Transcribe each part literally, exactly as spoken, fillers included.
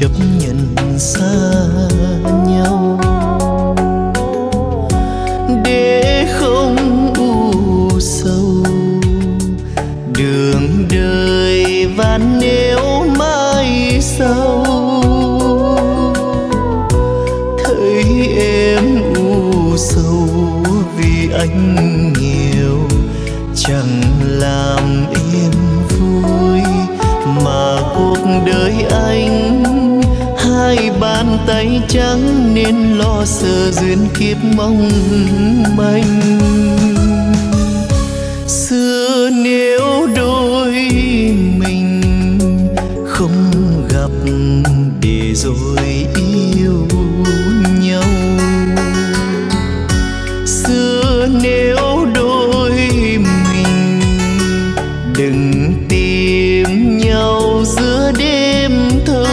chấp nhận xa nhau để không u sầu. Đường đời van nếu mai sau thấy em u sầu vì anh nghèo, chẳng làm em vui mà cuộc đời anh hai bàn tay trắng nên lo sợ duyên kiếp mong manh. Xưa nếu đôi mình không gặp để rồi yêu nhau, xưa nếu đôi mình đừng tìm nhau giữa đêm thâu.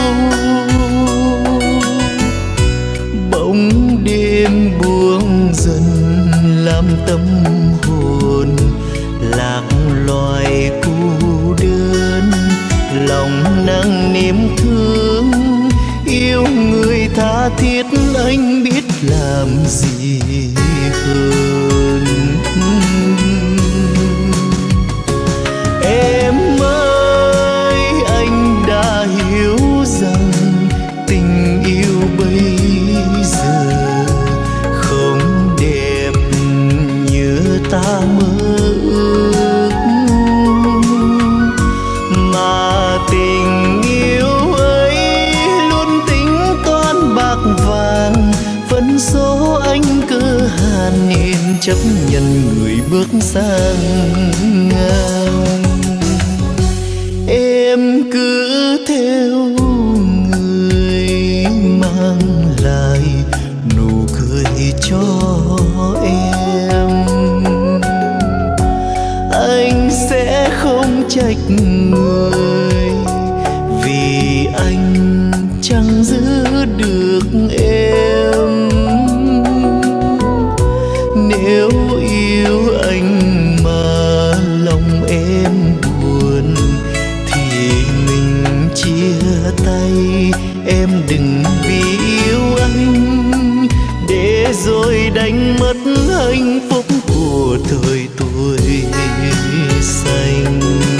Bỗng đêm buông dần làm tâm hồn lạc loài cô đơn, lòng nặng niềm thương yêu người tha thiết anh biết làm gì hơn. Em ơi anh đã hiểu rằng tình yêu bây giờ không đẹp như ta mơ ước, mà tình yêu ấy luôn tính toán bạc vàng, phân số anh cơ hàn nên chấp nhận người bước sang ngang. Em cứ theo người mang lại nụ cười cho em, anh sẽ không trách người vì anh chẳng giữ được em. Nếu yêu anh mà lòng em buồn thì mình chia tay. Em đừng vì yêu anh để rồi đánh mất hạnh phúc của thời tuổi xanh.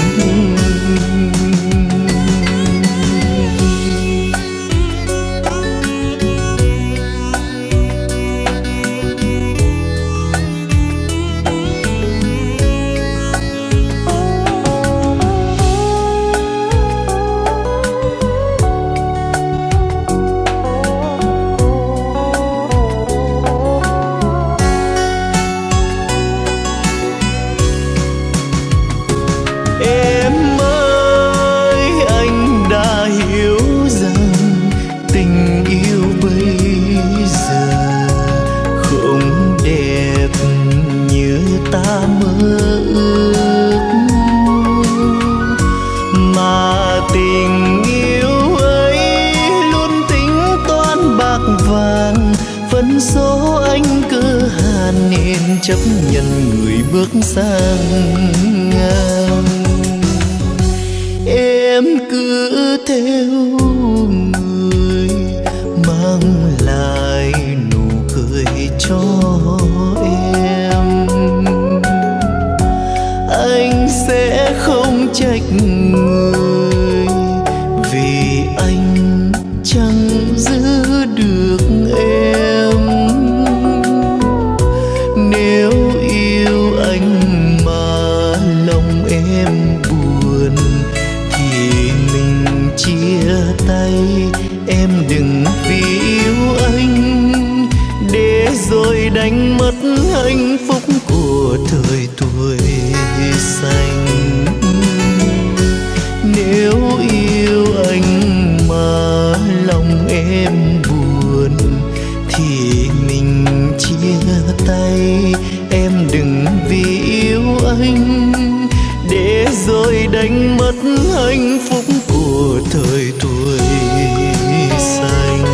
Chấp nhận người bước sang ngang. Em cứ theo người mang lại nụ cười cho em, anh sẽ không trách người vì anh chẳng giữ được em. Nếu yêu anh mà lòng em buồn thì mình chia tay. Em đừng vì yêu anh để rồi đánh mất hạnh phúc của thời tuổi xanh. Nếu yêu anh mà lòng em buồn thì mình chia tay. Em đừng vì yêu anh để rồi đánh mất hạnh phúc của thời tuổi xanh.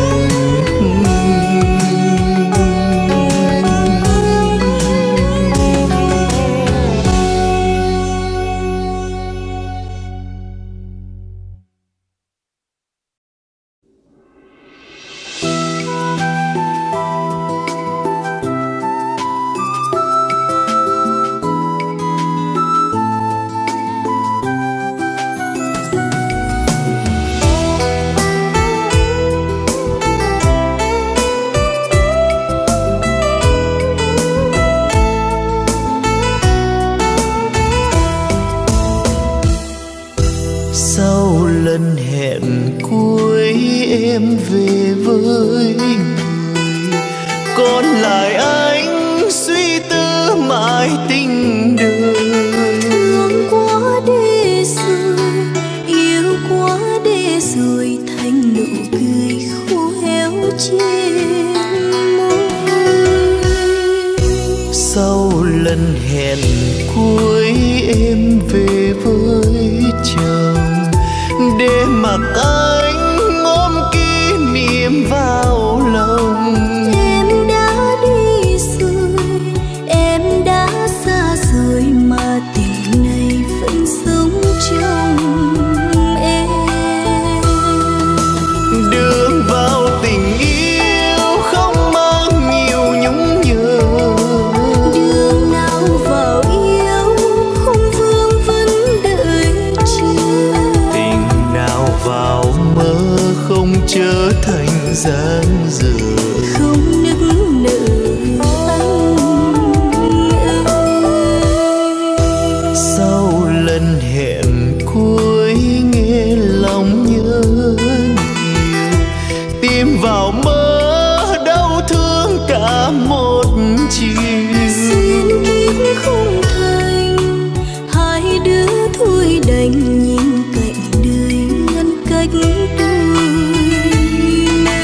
Sau lần hẹn cuối em về với người, còn lại anh suy tư mãi tình đời. Thương quá để rồi, yêu quá để rồi, thành nụ cười khô héo trên môi. Sau lần hẹn cuối em về với chồng, để mặc anh ôm kỷ niệm vào lòng. Em đã đi rồi, em đã xa rồi, mà tình này vẫn sống trong em. Đường vào tình yêu không mang nhiều nhung nhớ, Đường nào vào yêu không vương vấn đợi chờ. tình nào vào mơ không trở thành dáng dở. Không nức nở anh ơi. Sau lần hẹn cuối nghe lòng nhớ nhiều, tìm vào mơ đau thương cả một chiều. Duyên kiếp không thành, hai đứa thôi đành nhìn cạnh đời ngăn cách đôi này.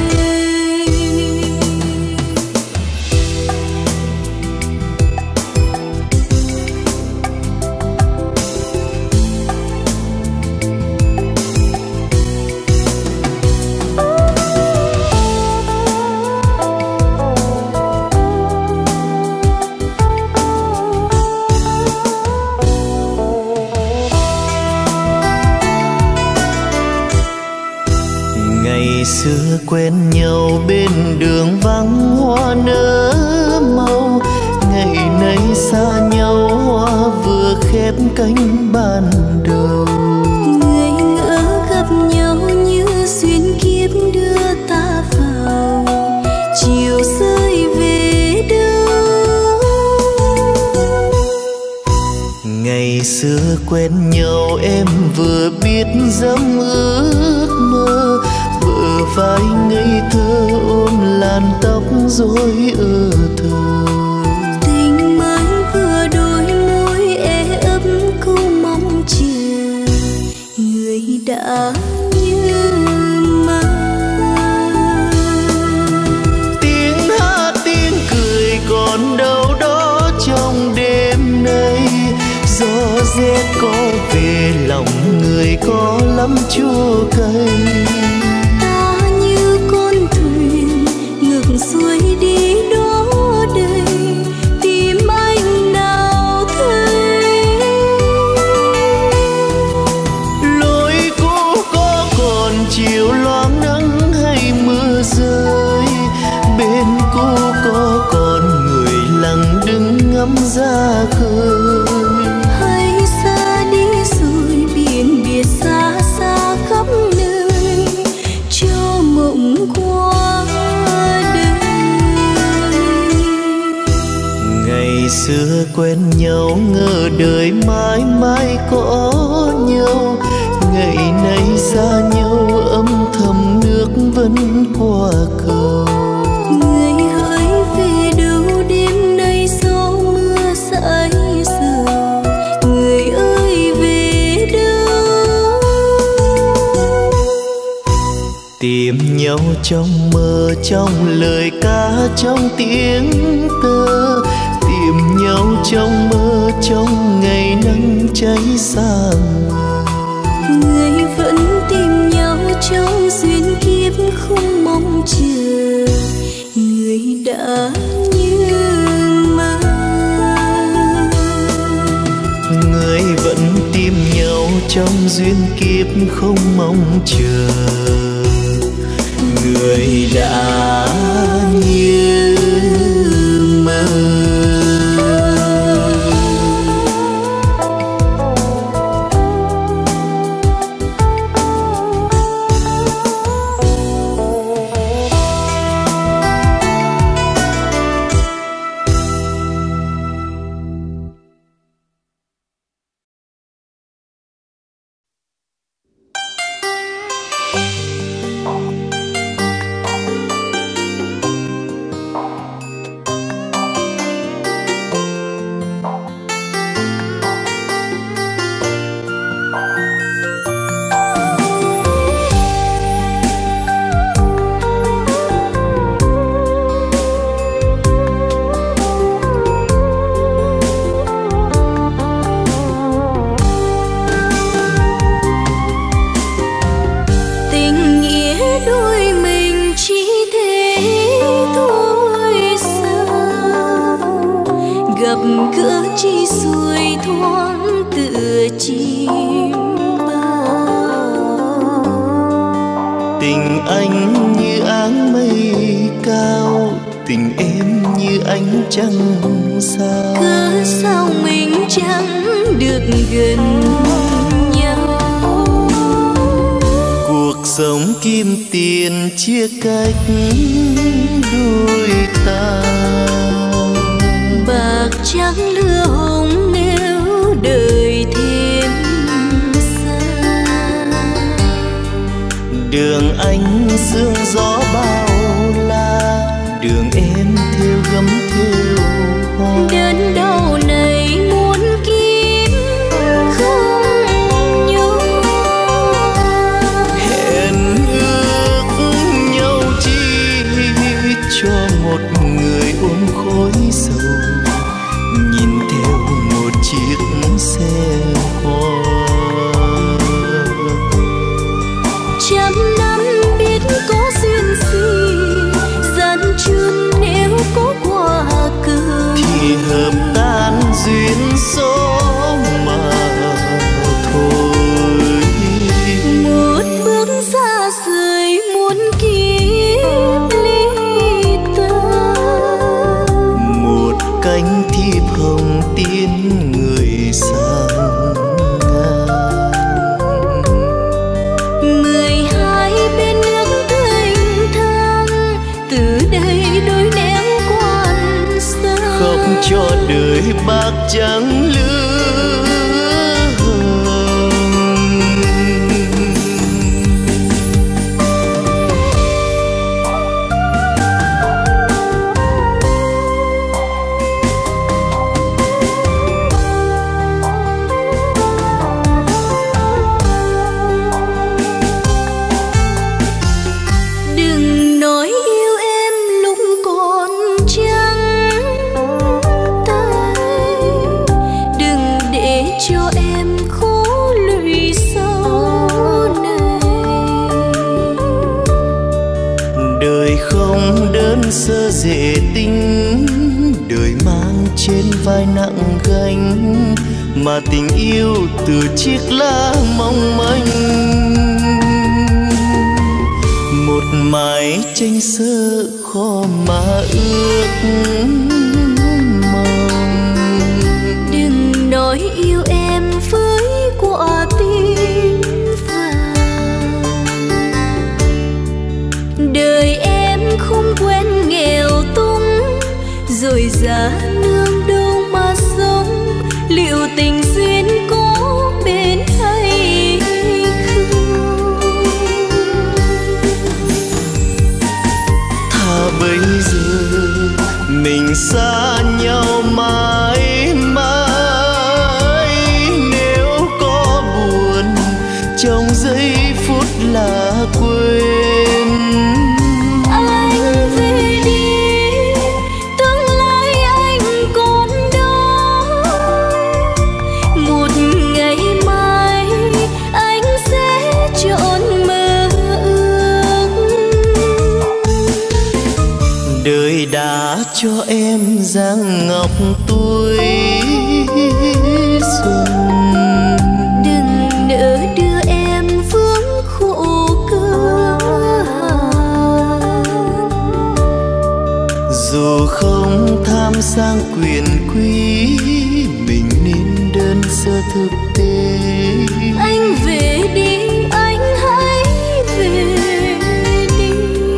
Ngày xưa quen nhau bên đường vắng hoa nở màu, ngày nay xa nhau hoa vừa khép cánh ban đầu. Người ngỡ gặp nhau như duyên kiếp đưa ta vào, chiều rơi về đâu. Ngày xưa quen nhau em vừa biết dẫm ước mơ, bờ vai ngây thơ ôm làn tóc rối ơ thơ. Tình mới vừa đôi môi e ấp câu mong chờ, người đã như mơ. Tiếng hát tiếng cười còn đâu đó trong đêm nay, gió rét có về lòng người có lắm chua cay. Ta như con thuyền ngược xuôi đi đó đây, tìm anh nào thấy. Lối cũ có còn chiều loáng nắng hay mưa rơi, bên cũ có còn người lặng đứng ngắm ra khơi. Hay xa đi rồi biển biệt xa xa khắp nơi, cho mộng qua đời. Ngày xưa quen nhau ngỡ đời mãi mãi có nhau, ngày nay xa nhau âm thầm nước vẫn qua cầu. Người hỡi về đâu đêm nay gió mưa dãi dầu, người ơi về đâu. Tìm nhau trong mơ, trong lời ca, trong tiếng tơ. Tìm nhau trong mơ, trong ngày nắng cháy xa mờ. Người vẫn tìm nhau trong duyên kiếp không mong chờ, người đã như mơ. Người vẫn tìm nhau trong duyên kiếp không mong chờ, người đã như mơ. thoáng tựa chim bao. Tình anh như áng mây cao, tình em như ánh trăng sao. Cớ sao mình chẳng được gần nhau. Cuộc sống kim tiền chia cách đôi ta. Bạc trắng lửa hồng nếu đời thêm xa. Đường anh sương gió bao la, đường em theo gấm theo hoa. Đến đâu này muốn kiếm không nhau. Hẹn ước nhau chi cho một người ôm khói sầu, nhìn theo một chiếc xe hoa. Trăm năm biết có duyên gì, gian truân nếu có quả cờ thì hợp tan duyên số mà thôi. một bước xa rời muôn kiếp ly tơ. Một cánh thiệp hồng tiến người sang ngang. Mười hai bên nước thanh thang, từ đây đôi nẻo quan xa. Khóc cho đời bạc trắng lứa hồng. Đừng nói yêu em lúc còn trắng tay, đừng để cho em khổ lụy sau này. Đời không đơn sơ dễ tính, đời mang trên vai nặng gánh, mà tình yêu từ chiếc lá mong manh. Một mái tranh sơ khó mà ước mong. Đừng nói yêu em với quả tim vàng. Đời em không quen nghèo túng, rồi giá nương đâu mà sống. Liệu tình duyên có bên hay không? Thà bây giờ mình xa nhau mãi mãi. Nếu có buồn trong giây phút là quên. Anh về đi, tương lai anh còn đó. Một ngày mai anh sẽ trọn mơ ước. Đời đã cho em dáng ngọc tuổi xuân. Đừng nỡ đưa em vướng khổ cơ hàn. Dù không tham sang quyền quý, mình nên đơn sơ thực tế. Anh về đi, anh hãy về đi.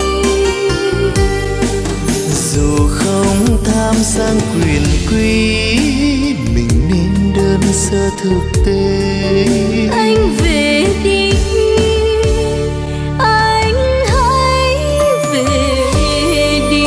Dù không tham sang quyền quý, mình nên đơn sơ thực tế. Anh về đi, anh hãy về đi.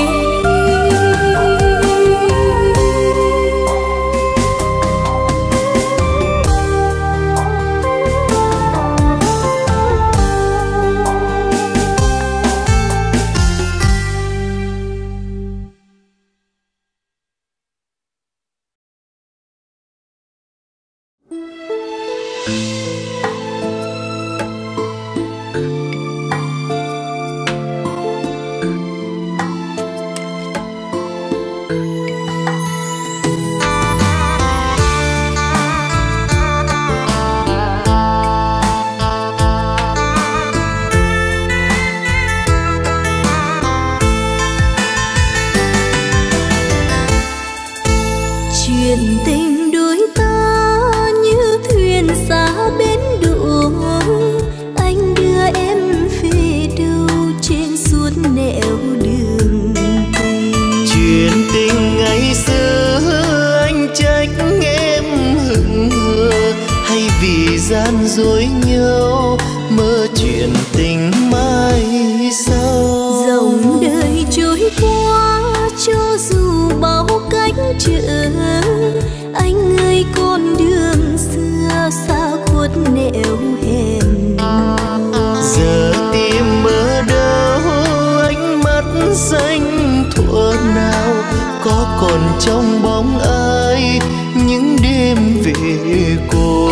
gian dối nhau, mơ chuyện tình mai sau. Dòng đời trôi qua cho dù bao cách trở, anh ơi con đường xưa xa khuất nẻo hẹn. Giờ tìm ở đâu ánh mắt xanh thuở nào, có còn trong bóng ai những đêm về cô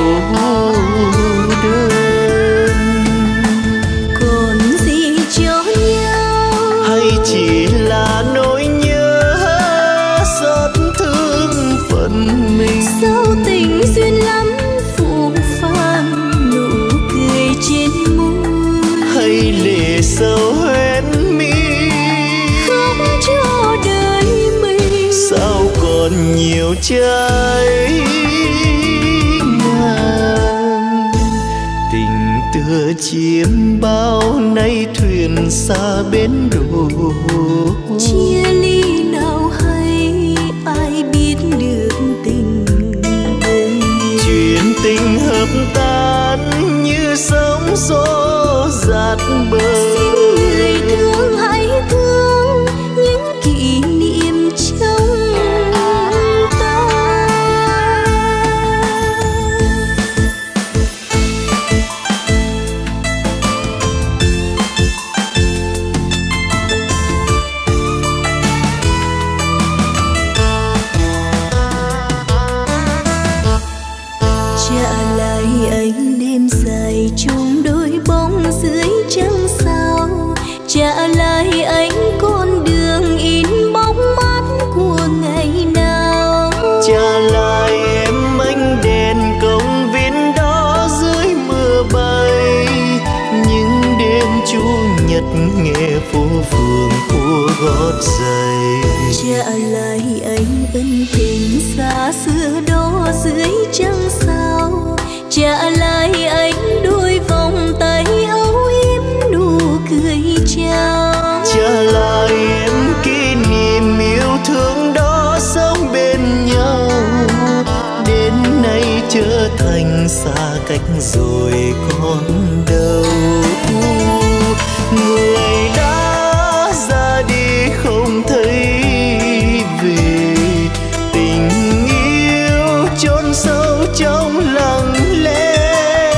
đơn. Còn gì cho nhau hay chỉ là nỗi nhớ xót thương phận mình? sao tình duyên lắm phũ phàng nụ cười trên môi, hay lệ sâu hoen mi khóc cho đời mình. sao còn nhiều trái ngang, tình tựa chim bao nay thuyền xa bến đổ. Chia ly nào hay ai biết được tình đây, chuyện tình hợp tan như sóng xô dạt bờ. xin người thương hãy thương những kỷ niệm trong ta. Trả lại anh đêm dài chung đôi bóng dưới trăng sao, trả lại anh con đường in bóng mát của ngày nào, trả lại em ánh đèn công viên đó dưới mưa bay, những đêm chủ nhật nghe phố phường của gót giày. trả lại anh ân tình xa xưa đó dưới trăng sao, trả lại anh đôi vòng tay âu yếm nụ cười chào, trả lại em kỷ niệm yêu thương đó sống bên nhau, đến nay trở thành xa cách rồi còn đâu. Người đã ra đi không thấy về, tình yêu chôn sâu trong lặng lẽ,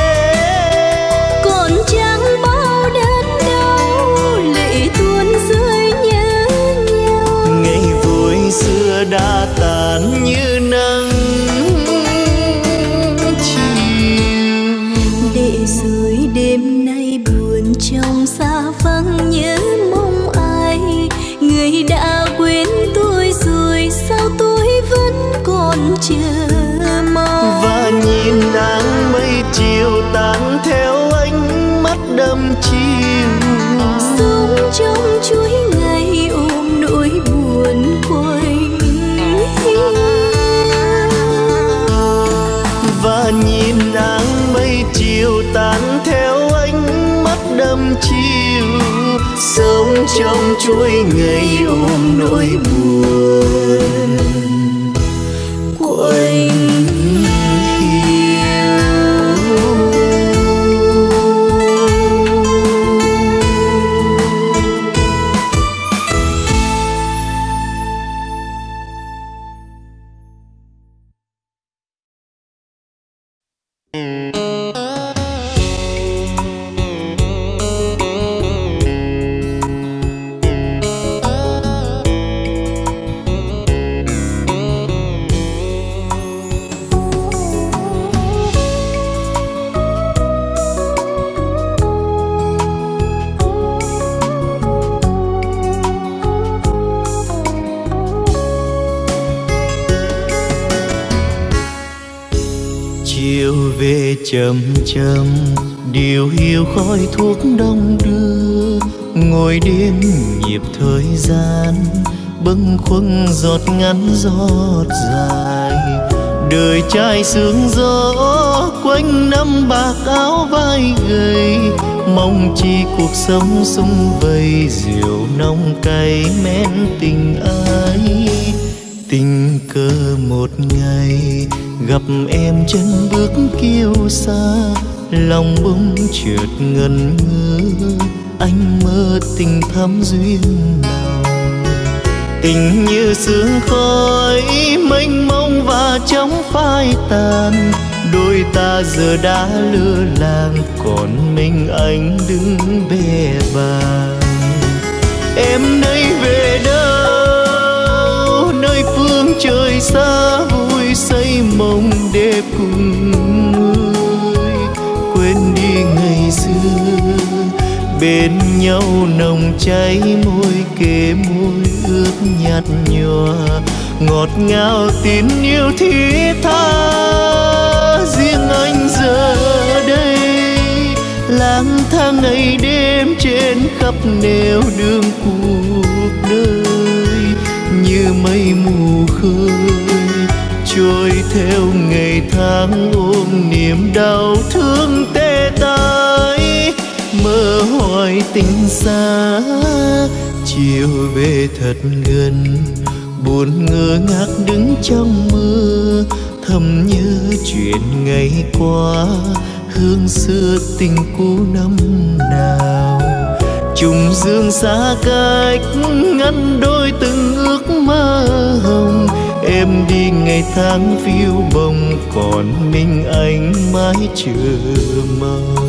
còn chẳng bao đớn đau lệ tuôn rơi nhớ nhau. ngày vui xưa đã tàn như nắng chiều, Để rồi đêm nay buồn trong xa vắng nhớ mong ai, người đã quên tôi rồi sao tôi vẫn còn chờ mong. và nhìn nắng mây chiều tan theo ánh mắt đăm chiều, Sống trong chuỗi ngày ôm nỗi buồn quanh hiu. và nhìn nắng mây chiều tan theo ánh mắt đăm chiều, sống trong chuỗi ngày ôm nỗi buồn quanh về chậm chậm điều hiu khói thuốc đông đưa, ngồi đêm nhịp thời gian bâng khuâng giọt ngắn giọt dài, đời trai sương gió quanh năm bạc áo vai gầy, mong chi cuộc sống sum vầy rượu nồng cay men tình ái. Tình cờ một ngày gặp em chân bước kiêu xa, lòng bỗng chợt ngẩn ngơ. Anh mơ tình thắm duyên nào, tình như sương khói mênh mông và chóng phai tàn. Đôi ta giờ đã lơ làng, còn mình anh đứng bè bàng. Em nay về đâu, nơi phương trời xa vui xây mộng đẹp cùng người. Quên đi ngày xưa bên nhau nồng cháy môi kề môi ướt nhạt nhòa, ngọt ngào tin yêu thiết tha. Riêng anh giờ đây lang thang ngày đêm trên khắp nẻo đường cuộc đời, như mây mù khơi trôi theo ngày tháng ôm niềm đau thương tê tái. Mơ hoài tình xa chiều về thật gần, buồn ngơ ngác đứng trong mơ, thầm nhớ chuyện ngày qua hương xưa tình cũ năm nào. Trùng dương xa cách ngăn đôi từng ước mơ hồng, em đi ngày tháng phiêu bồng, còn mình anh mãi chờ mong.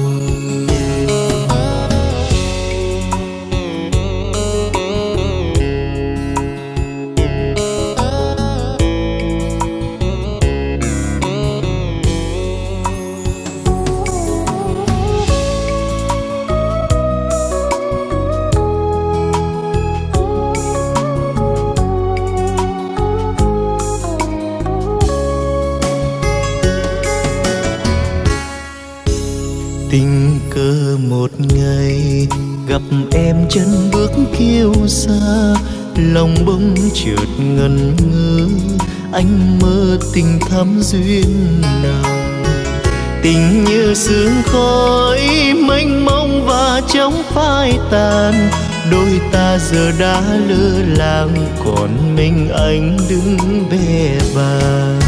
Tình cờ một ngày gặp em chân bước kiêu xa, lòng bỗng chợt ngẩn ngơ. Anh mơ tình thắm duyên nào, tình như sương khói mênh mông và chóng phai tàn. Đôi ta giờ đã lơ làng, còn mình anh đứng bè bàng.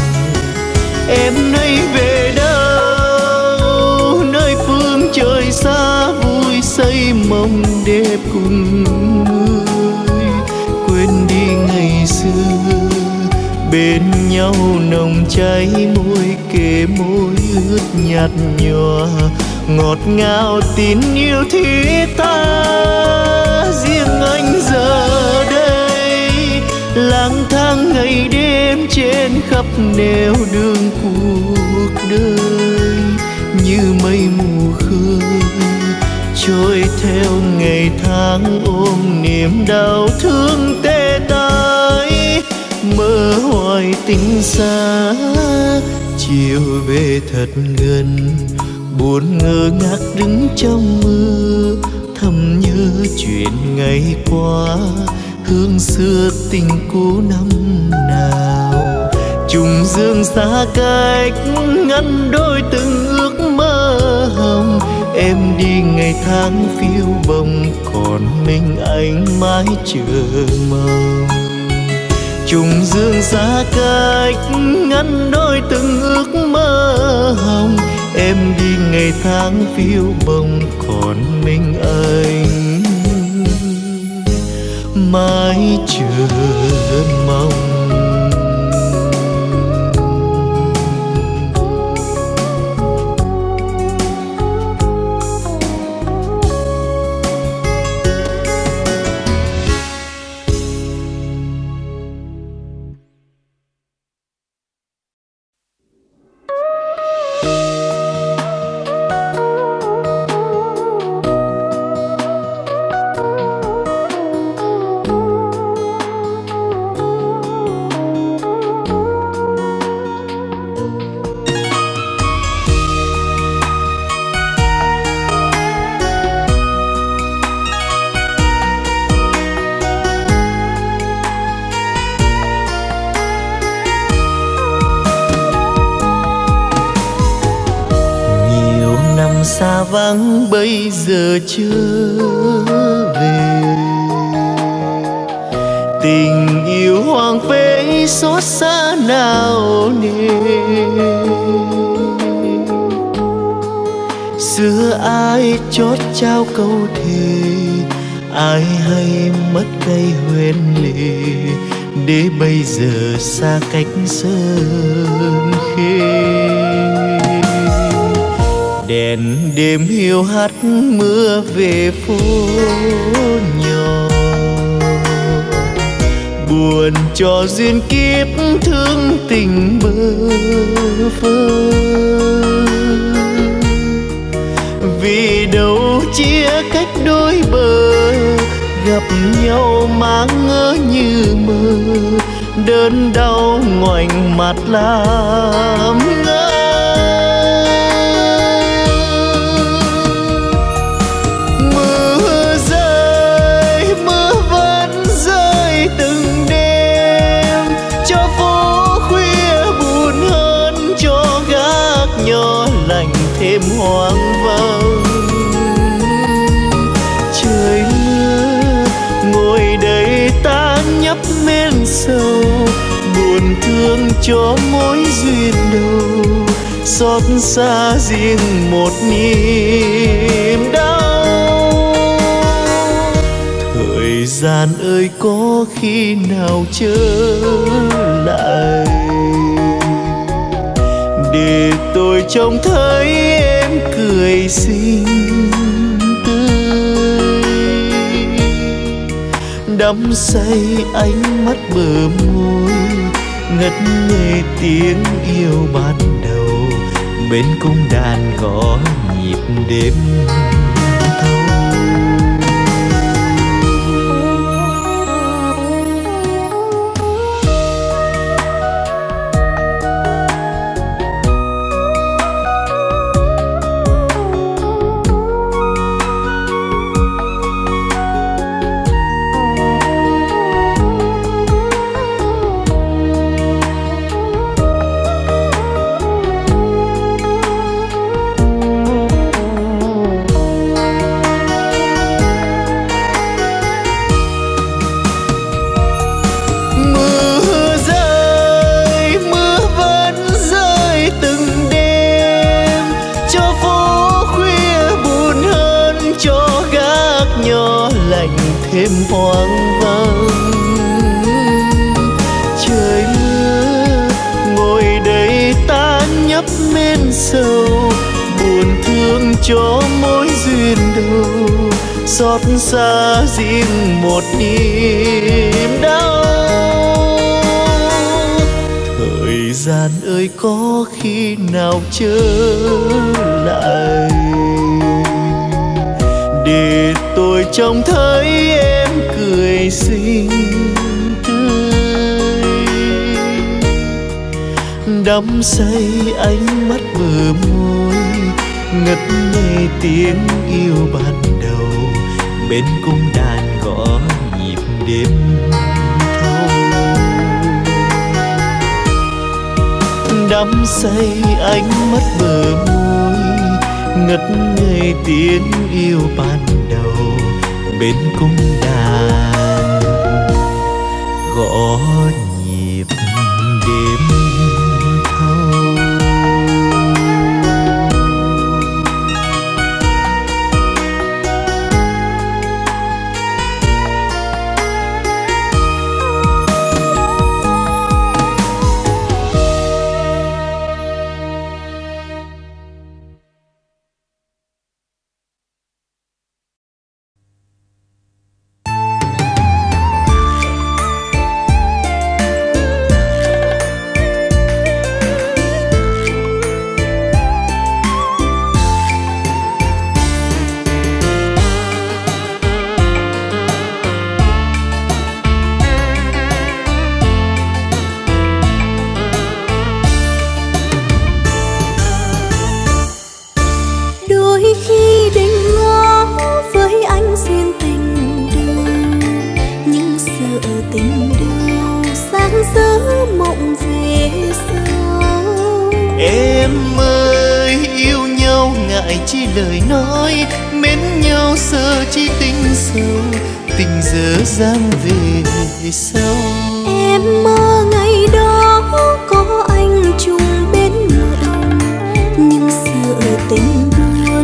Em nay về đâu, nơi phương trời xa vui xây mộng đẹp cùng người. Quên đi ngày xưa bên nhau nồng cháy môi kề môi ướt nhạt nhòa, ngọt ngào tin yêu thiết tha. Riêng anh giờ đây lang thang ngày đêm trên khắp nẻo đường cuộc đời, như mây mù khơi trôi theo ngày tháng ôm niềm đau thương tê tái. Mơ hoài tình xa chiều về thật gần, buồn ngơ ngác đứng trong mơ, thầm nhớ chuyện ngày qua hương xưa tình cũ năm nào. Trùng dương xa cách ngăn đôi từng ước mơ hồng, em đi ngày tháng phiêu bồng, còn mình anh mãi chờ mong. Trùng dương xa cách ngăn đôi từng ước mơ hồng, em đi ngày tháng phiêu bồng, còn mình anh mãi chờ mong. Xa vắng bây giờ chưa về, tình yêu hoang phế xót xa nào nề. xưa ai chót trao câu thề, ai hay mất cây huyền lệ, để bây giờ xa cách sơn khê. Đèn đêm hiu hắt mưa về phố nhỏ, buồn cho duyên kiếp thương tình bơ vơ. Vì đâu chia cách đôi bờ, gặp nhau mang ngỡ như mơ, đớn đau ngoảnh mặt làm ngơ. Mưa rơi, mưa vẫn rơi từng đêm, cho phố khuya buồn hơn, cho gác nhỏ lạnh thêm hoang vắng. Trời mưa ngồi đây ta nhấp men sầu, buồn thương cho mối duyên đầu, xót xa riêng một niềm đau. Thời gian ơi có khi nào trở lại, để tôi trông thấy em cười xinh tươi, đắm say ánh mắt bờ môi, ngất ngây tiếng yêu ban đầu, bên cung đàn gõ nhịp đêm thâu. Thêm hoang vắng. Trời mưa ngồi đây ta nhấp men sầu, buồn thương cho mối duyên đầu, xót xa riêng một niềm đau. Thời gian ơi có khi nào trở lại, để tôi trông thấy em cười xinh tươi, đắm say ánh mắt bờ môi, ngất ngây tiếng yêu ban đầu, bên cung đàn gõ nhịp đêm thâu. Đắm say ánh mắt bờ môi, ngất ngây tiếng yêu ban đầu, bên cung đàn gõ nhịp đêm thâu. Chi lời nói mến nhau sơ chi tình sâu, tình dở dang về sau. Em mơ ngày đó có anh chung bên mưa đông, nhưng sợ tình buồn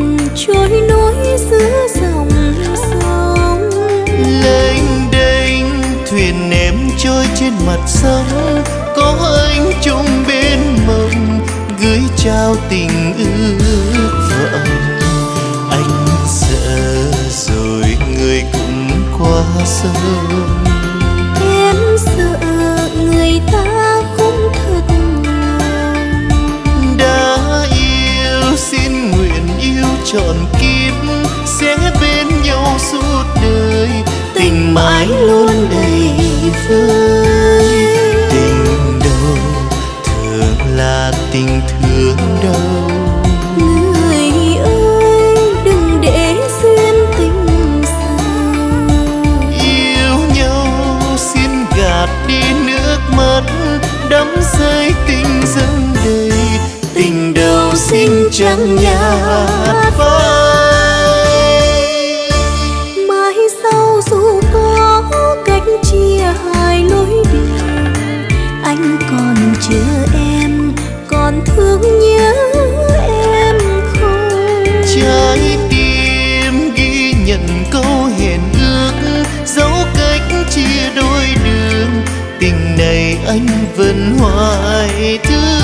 trôi nổi giữa dòng sông. Lênh đênh thuyền em trôi trên mặt sông, có anh chung bên mộng gửi trao tình ước vọng. Anh sợ rồi người cũng qua sông, Em sợ người ta cũng thật lòng. đã yêu xin nguyện yêu trọn kiếp, sẽ bên nhau suốt đời, tình mãi luôn đầy vơi. Tình đâu thường là tình thương đâu, Người ơi đừng để duyên tình xa. yêu nhau xin gạt đi nước mắt, đắm say tình dâng đầy, tình đầu xin chẳng nhạt phai. Mai sau dù có cách chia hai lối đường, anh còn chờ em, còn thương nhớ em không. Trái tim ghi nhận câu hẹn ước, dấu cách chia đôi đường, tình này anh vẫn hoài thương.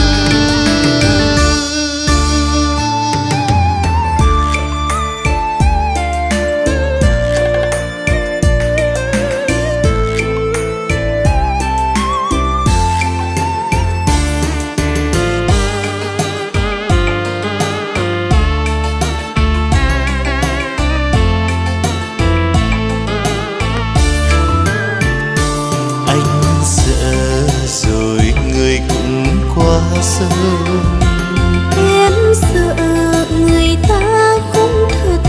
Sông. Em sợ người ta cũng thật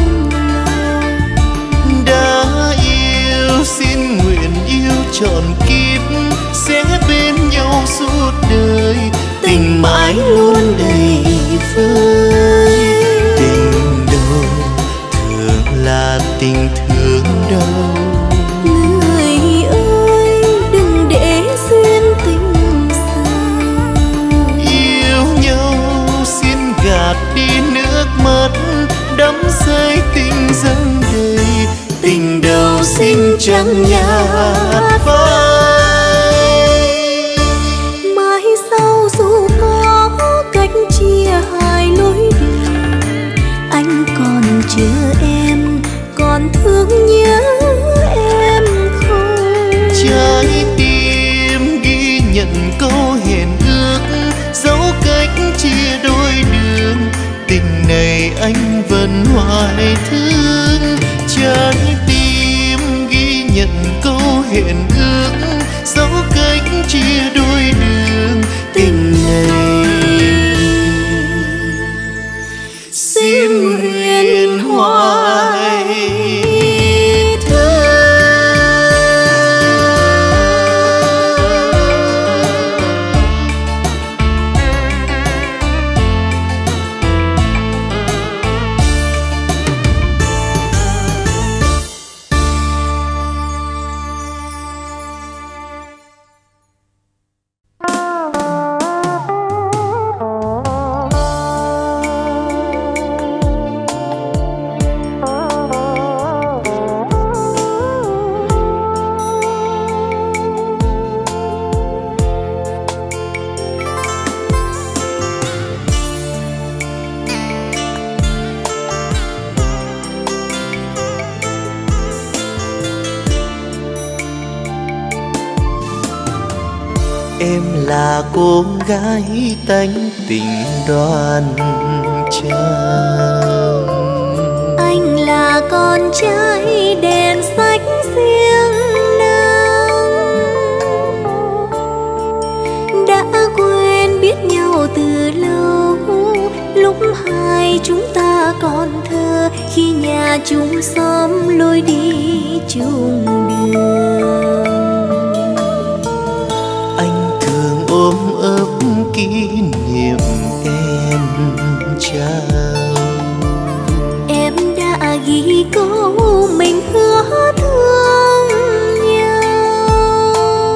lòng, đã yêu xin nguyện yêu trọn kiếp, sẽ bên nhau suốt đời, tình mãi luôn đầy vơi. Tình đâu thường là tình thương đâu, Người ơi đừng để duyên tình xa. yêu nhau xin gạt đi nước mắt, đắm say tình dâng đầy, tình đầu xin chẳng nhạt phai. Mai sau dù có cách chia hai lối đường, anh còn chờ em, còn thương nhớ em không. Trái tim ghi nhận câu hẹn ước, dấu cách chia đôi đường, tình này anh vẫn hoài thương. Trái tim ghi nhận câu hẹn ước, dấu cách chia đôi đường, tình này xin nguyện hoài thương. Em là cô gái tánh tình đoan trang, Anh là con trai đèn sách riêng nắng, đã quên biết nhau từ lâu, lúc hai chúng ta còn thơ, khi nhà chung xóm lối đi chung đường. ôm ấp kỷ niệm em trao. Em đã ghi câu mình hứa thương nhau,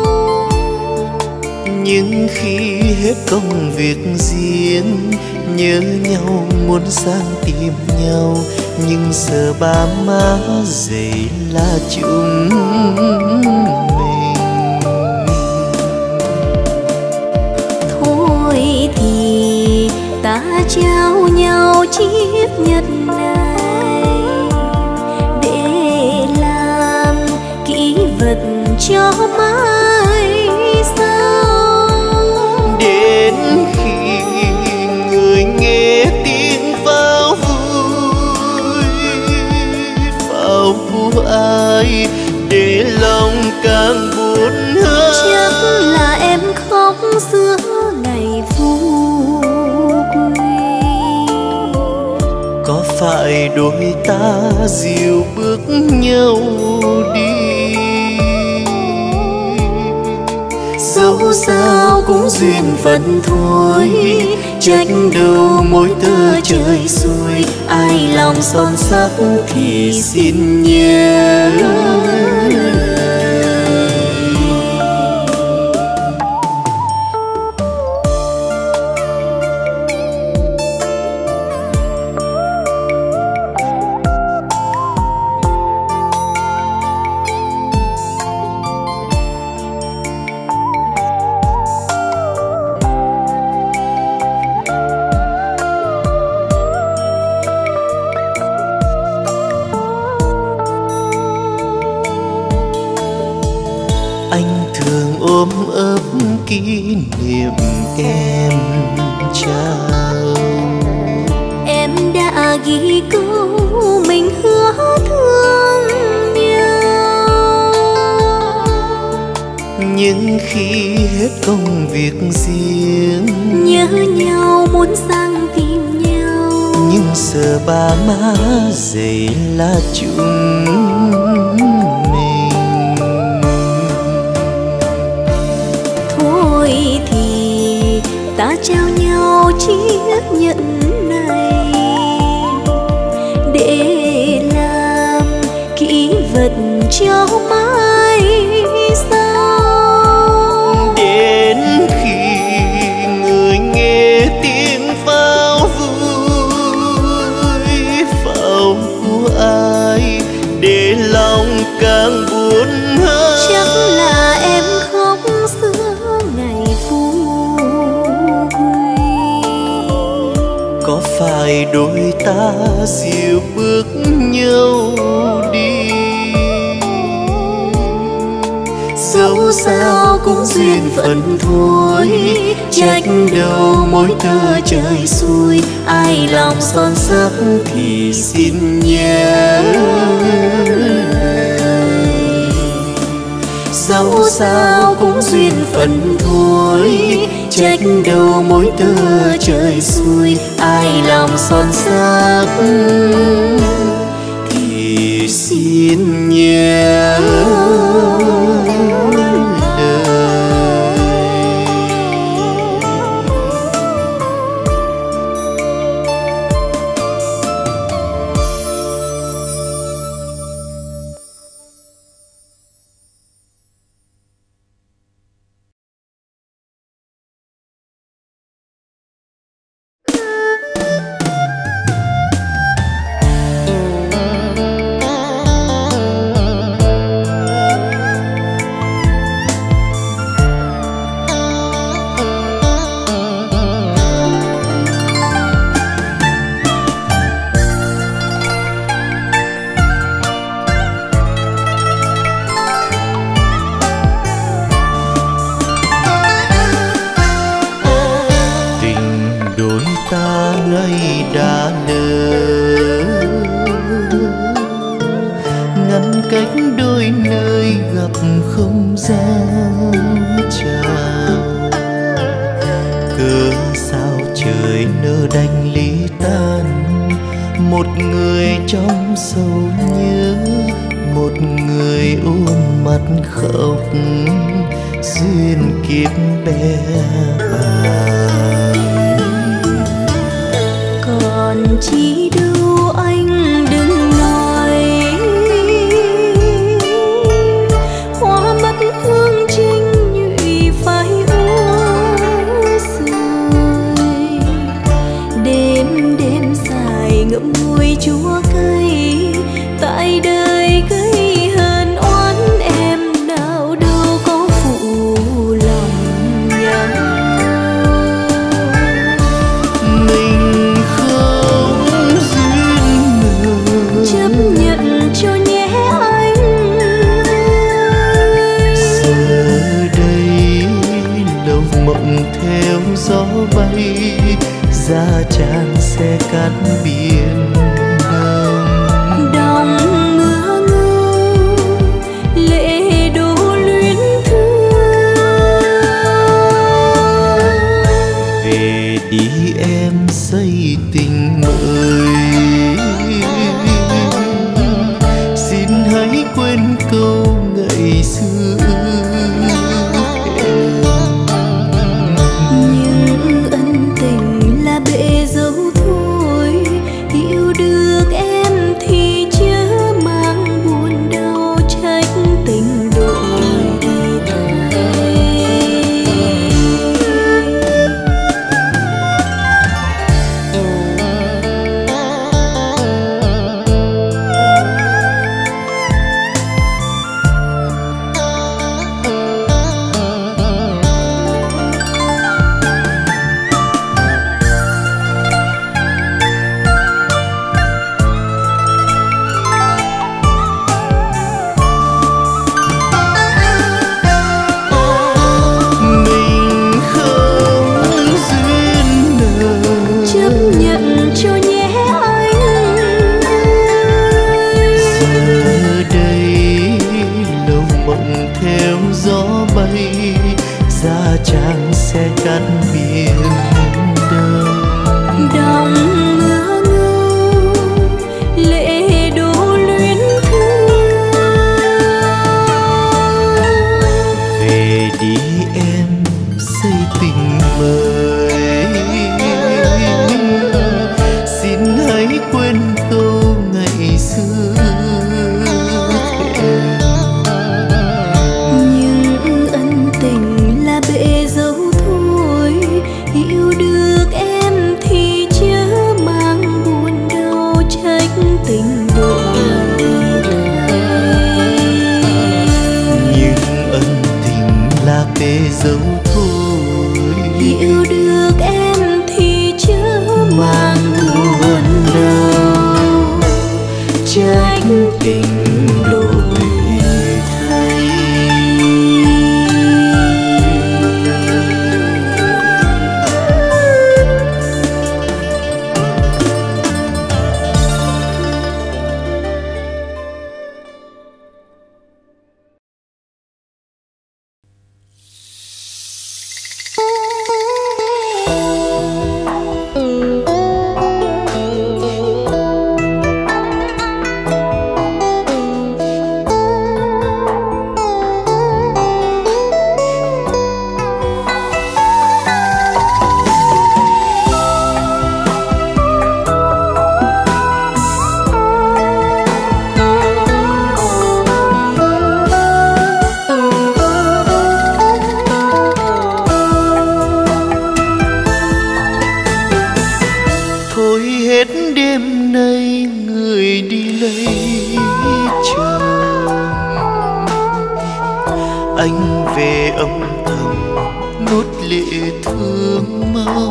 nhưng khi hết công việc riêng, nhớ nhau muốn sang tìm nhau, nhưng giờ ba má dày là chúng mình. Thôi thì ta trao nhau chiếc nhẫn này để làm kỷ vật cho mai sau. Đến khi người nghe tiếng pháo vui, pháo của ai để lòng càng buồn hơn. Chắc là em khóc giữa ngày phú quý. Có phải đôi ta dìu bước nhau đi, dẫu sao cũng duyên phận thôi. Trách đâu mỗi tơ trời xuôi, ai lòng son sắc thì xin nhớ. Ôm ấp kỷ niệm em trao, em đã ghi câu mình hứa thương nhau. Nhưng khi hết công việc riêng, nhớ nhau muốn sang tìm nhau. Nhưng giờ ba má dày là chúng mình. Thôi thì ta trao nhau chiếc nhẫn này để làm kỷ vật cho mai sau. Đến khi người nghe tiếng pháo vui, pháo của ai để lòng càng buồn hơn. Chắc là em khóc giữa ngày phú quý. Có phải đôi ta dìu bước nhau đi, dẫu sao cũng duyên phận thôi. Trách đâu mỗi tơ trời xuôi, ai lòng son sắc thì xin nhớ. Dẫu sao cũng duyên phận thôi, trách đâu mỗi tơ trời xuôi, ai lòng son sắc thì xin nhớ. Ngậm ngùi chúa cây cát biển đông. Đồng mưa ngâu lệ đổ luyến thương. Về đi em xây tình mới, xin hãy quên câu ngày xưa. Nhưng ân tình là bể dâu thôi, hiểu được em thì chớ mang buồn đau trách tình đổi thay. Chàng sẽ cát biển đông. Đồng mưa ngâu lệ đổ luyến thương. Về đi em xây tình mới, xin hãy quên câu ngày xưa. Nhưng ân tình là bể dâu thôi, hiểu được em thì chớ mang buồn đau trách tình đổi thay. Nhưng ân tình là bể dâu thôi, hiểu được em thì chớ mang buồn đau trách tình đổi thay. Anh về âm thầm nuốt lệ thương mau.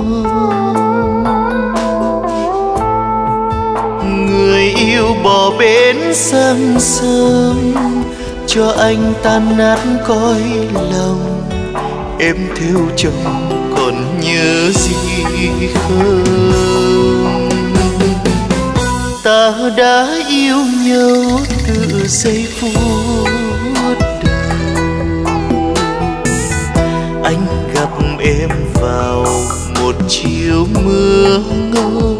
Người yêu bỏ bến sáng sớm, cho anh tan nát cõi lòng. Em theo chồng còn nhớ gì không? Ta đã yêu nhau từ giây phút anh gặp em vào một chiều mưa ngâu.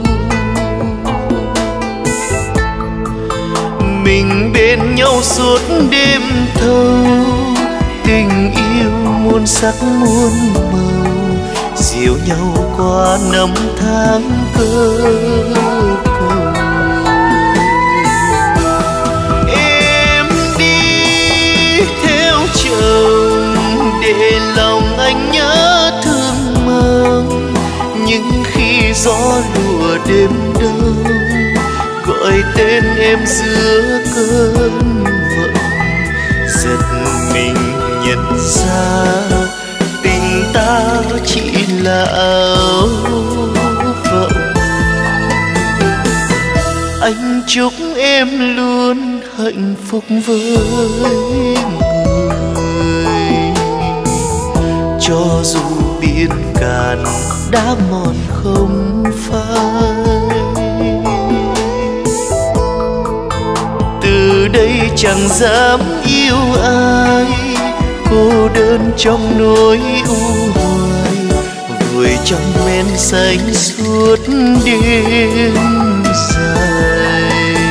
Mình bên nhau suốt đêm thâu, tình yêu muôn sắc muôn màu, dìu nhau qua năm tháng cơ cầu. Em đi theo chồng để lòng anh nhớ thương mong, nhưng khi gió lùa đêm đông gọi tên em giữa cơn mộng, giật mình nhận ra tình ta chỉ là ảo vọng. Anh chúc em luôn hạnh phúc với người, cho dù biển cạn đã mòn không phai. đây chẳng dám yêu ai, cô đơn trong nỗi u hoài, vùi trong men xanh suốt đêm dài.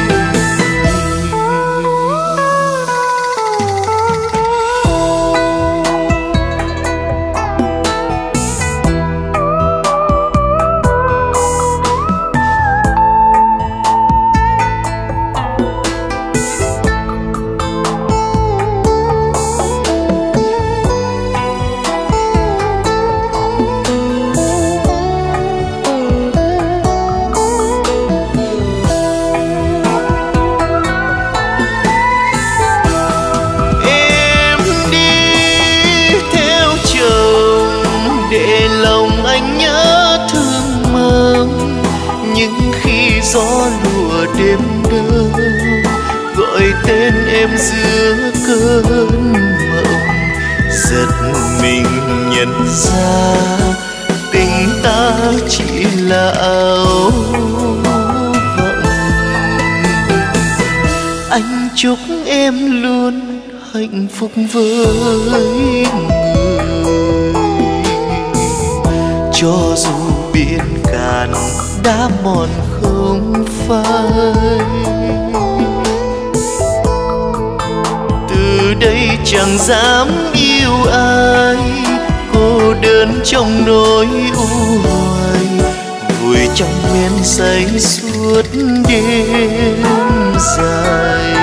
Gió lùa đêm đơn gọi tên em giữa cơn mộng, giật mình nhận ra tình ta chỉ là ảo vọng. Anh chúc em luôn hạnh phúc với người, cho dù biển cạn đã mòn không phai. Từ đây chẳng dám yêu ai, cô đơn trong nỗi u hoài, vùi trong men say suốt đêm dài.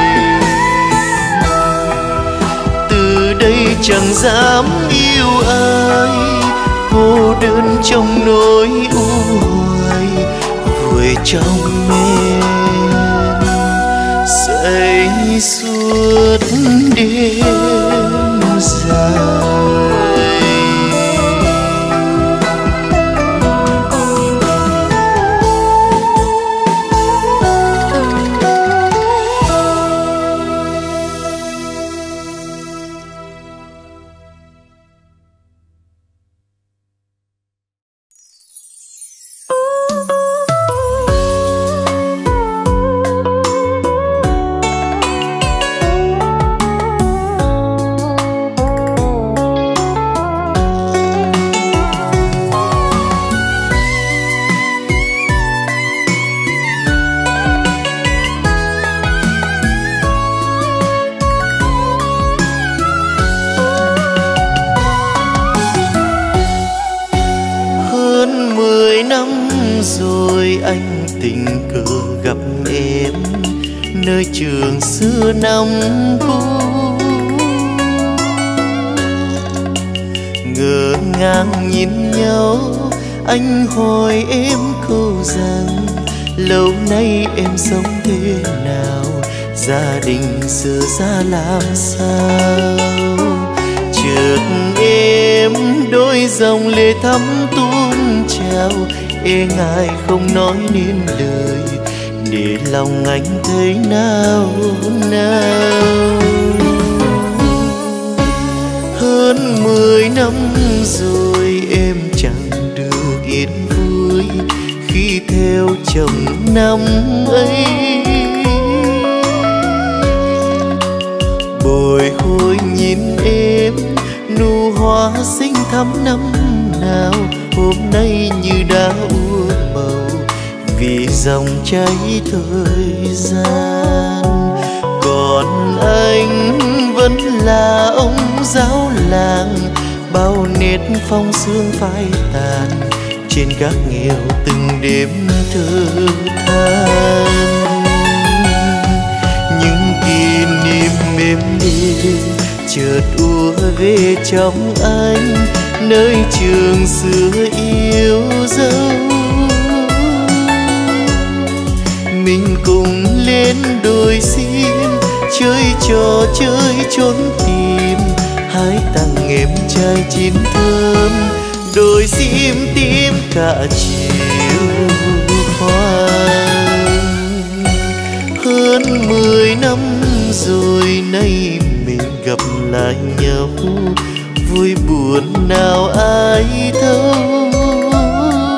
Từ đây chẳng dám yêu ai, cô đơn trong nỗi u hoài, vùi trong men say suốt đêm dài. Anh tình cờ gặp em nơi trường xưa năm cũ, ngỡ ngàng nhìn nhau anh hỏi em câu rằng lâu nay em sống thế nào, gia đình giờ ra làm sao. Chợt em đôi dòng lệ thắm tuôn trào, e ngại không nói nên lời, để lòng anh thấy nào nào. Hơn mười năm rồi em chẳng được yên vui khi theo chồng năm ấy. Bồi hồi nhìn em nụ hoa xinh thắm năm nào, hôm nay như đã úa màu vì dòng cháy thời gian. Còn anh vẫn là ông giáo làng, bao nét phong sương phai tàn trên gác nghèo từng đêm thơ than. Những kỷ niệm êm đềm chợt ùa về trong anh, nơi trường xưa yêu dấu. Mình cùng lên đồi sim chơi trò chơi trốn tìm, hái tặng em trai chín thơm, đồi sim tím cả chiều hoang. Hơn mười năm rồi nay mình gặp lại nhau, vui buồn nào ai thấu.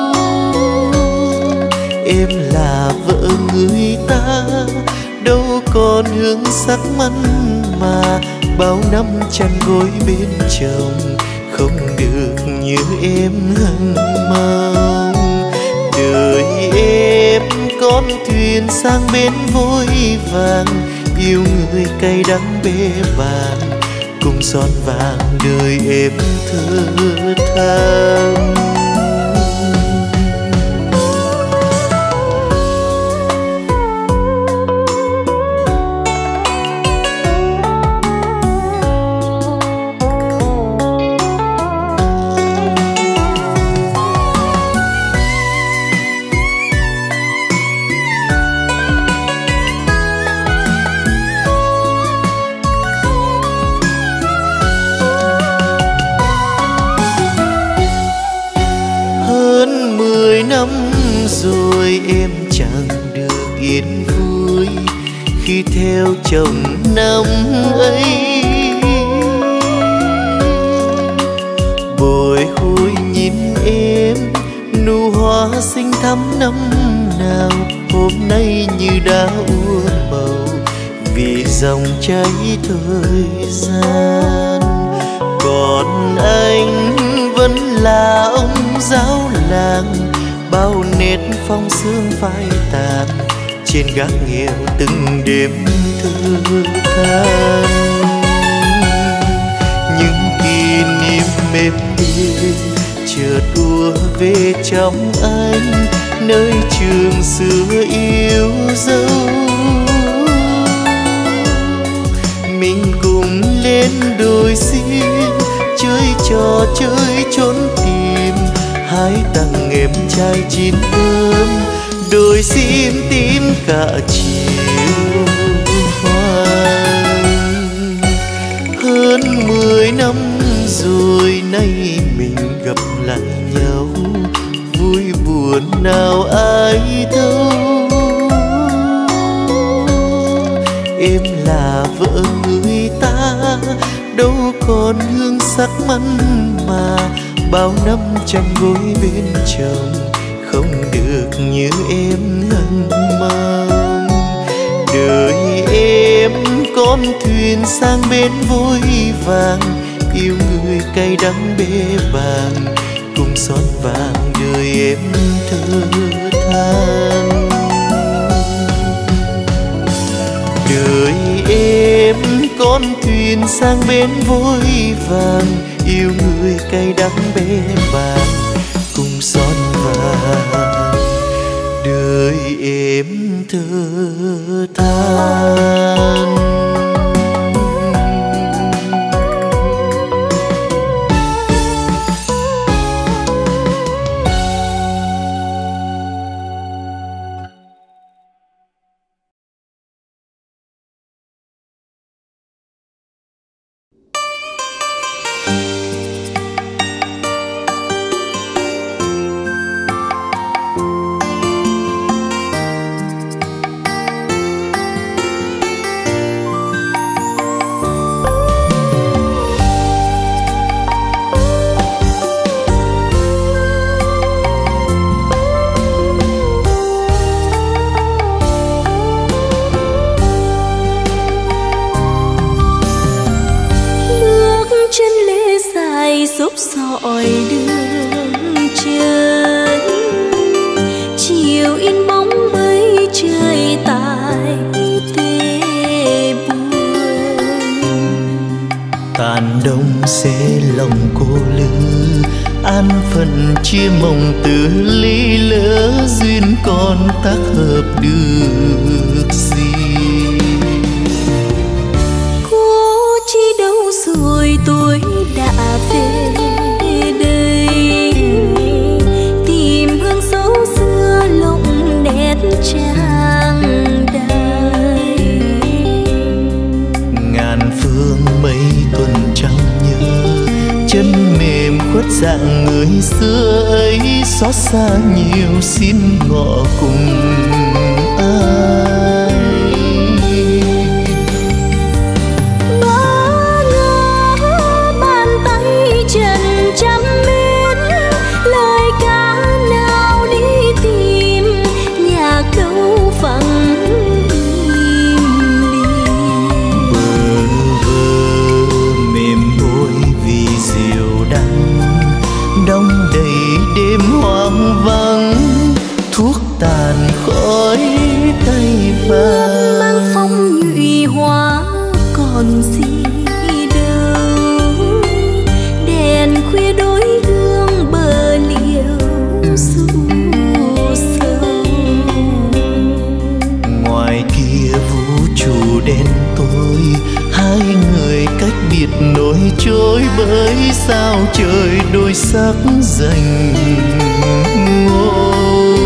Em là vợ người ta đâu còn hương sắc mặn mà bao năm chăn gối bên chồng không được như em hằng mong. Đời em con thuyền sang bên vội vàng, yêu người cay đắng bê bàng, cùng son vàng đời em thơ than. Rồi em chẳng được yên vui khi theo chồng năm ấy, bồi hồi nhìn em nụ hoa xinh thắm năm nào, hôm nay như đã úa màu vì dòng chảy thời gian. Còn anh vẫn là ông giáo làng, bao nét phong sương phai tàn trên gác nghèo từng đêm thơ than. Những kỷ niệm êm đềm chợt ùa về trong anh, nơi trường xưa yêu dấu. Mình cùng lên đồi xiên chơi trò chơi trốn tìm, hái tặng em trai chín thơm, đôi sim tím cả chiều hoang. Hơn mười năm rồi nay mình gặp lại nhau, vui buồn nào ai thấu. Em là vợ người ta, đâu còn hương sắc mặn mà bao năm chăn gối bên chồng không được như em hằng mong. Đời em con thuyền sang bên vội vàng, yêu người cay đắng bê bàng, cùng son vàng đời em thơ than. Đời em con thuyền sang bên vội vàng, yêu người cay đắng bê bàng, cùng son vàng đời em thơ than. xúc sỏi đường chân, chiều in bóng mây trời tại tê buồn. Tàn đông sẽ lòng cô lữ, an phận chia mộng từ ly lỡ, duyên còn tác hợp được gì. Cô chi đâu rồi tôi đã về đây, tìm hương dấu xưa lộng nét trang đài. Ngàn phương mấy tuần trăng nhớ, chân mềm khuất dạng người xưa ấy, xót xa nhiều xin ngọ cùng ai. Ngỡ ngỡ bàn tay trần trăm mến, lời ca nào đi tìm nhà câu vắng im còn gì đâu. Đèn khuya đối gương bờ liễu ru sâu. Ngoài kia vũ trụ đen tối, hai người cách biệt nối trôi bởi sao trời đôi sắc rành ngôi.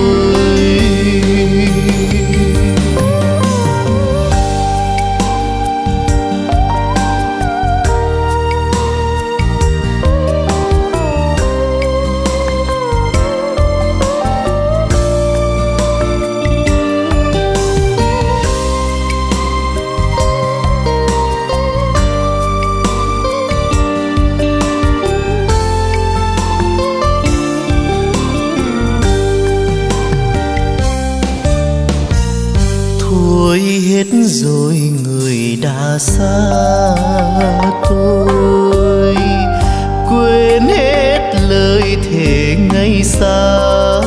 Hết rồi người đã xa tôi, quên hết lời thề ngày xa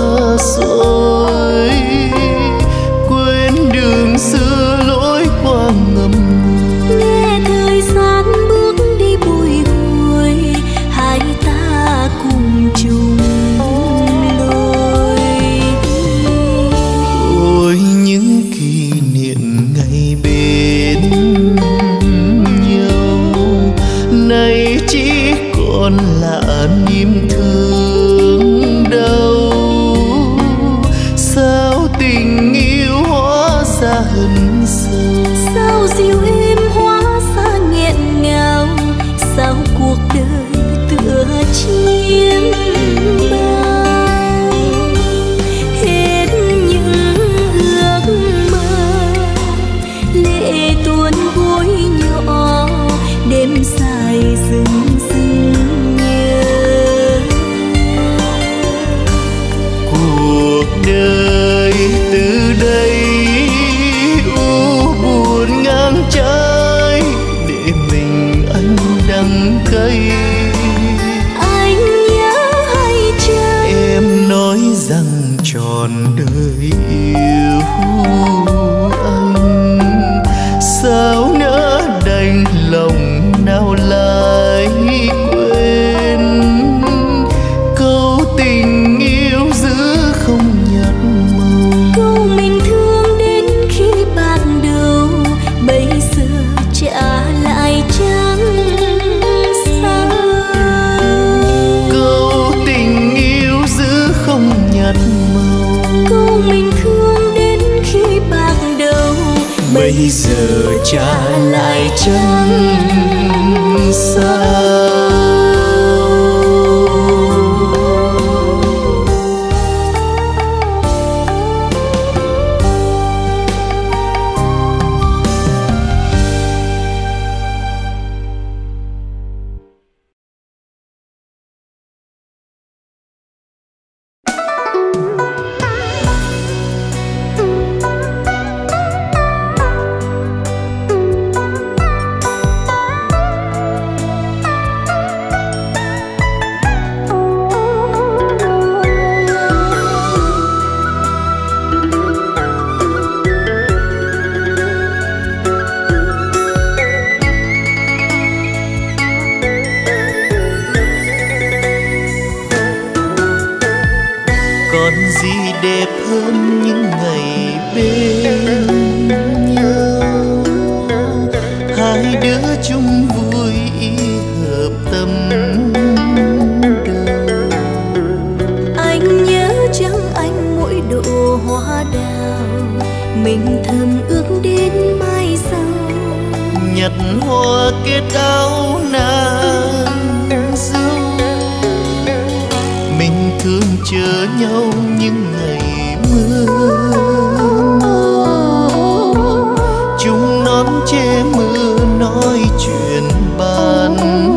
xôi, quên đường xưa lối qua ngầm ngùi. Nghe thời gian bước đi bồi hồi, hai ta cùng chung lối. Ôi những kỷ niệm ngày bên nhau, nay chỉ còn là niềm thương đau. Sao tình yêu hóa ra hận sâu, sao dịu êm hóa ra nghẹn ngào, sao cuộc đời tựa chiêm bao. Hết những ước mơ, lệ tuôn gối nhỏ, đêm dài rừng rừng nhớ. cuộc đời từ đây u buồn ngang trái, để mình anh đắng cay. Anh nhớ hay chăng Em nói rằng trọn đời yêu anh, sao nỡ đành lòng nào lại quên. Câu tình yêu giữ không nhạt màu, câu mình thương đến khi ban đầu, bây giờ trả lại chẳng sao. câu tình yêu giữ không nhạt màu, Câu mình thương đến khi ban đầu, bây giờ trả lại chẳng sao. Còn gì đẹp hơn những ngày bên nhau, hai đứa chung vui ý hợp tâm đầu. anh nhớ chăng anh mỗi độ hoa đào, mình thầm ước đến mai sau. Nhặt hoa kết áo nàng dâu, mình thương chờ nhau những ngày mưa màu. Chúng nón che mưa nói chuyện ban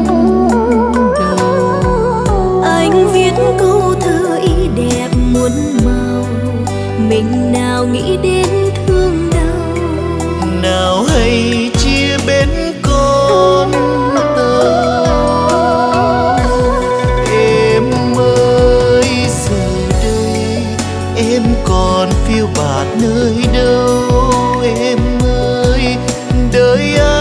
đầu. Anh viết câu thơ ý đẹp muôn màu, mình nào nghĩ đến thương đau. Nào hay chia bên con tàu. Em ơi giờ đây em còn phiêu bạt nơi đâu. Em ơi đời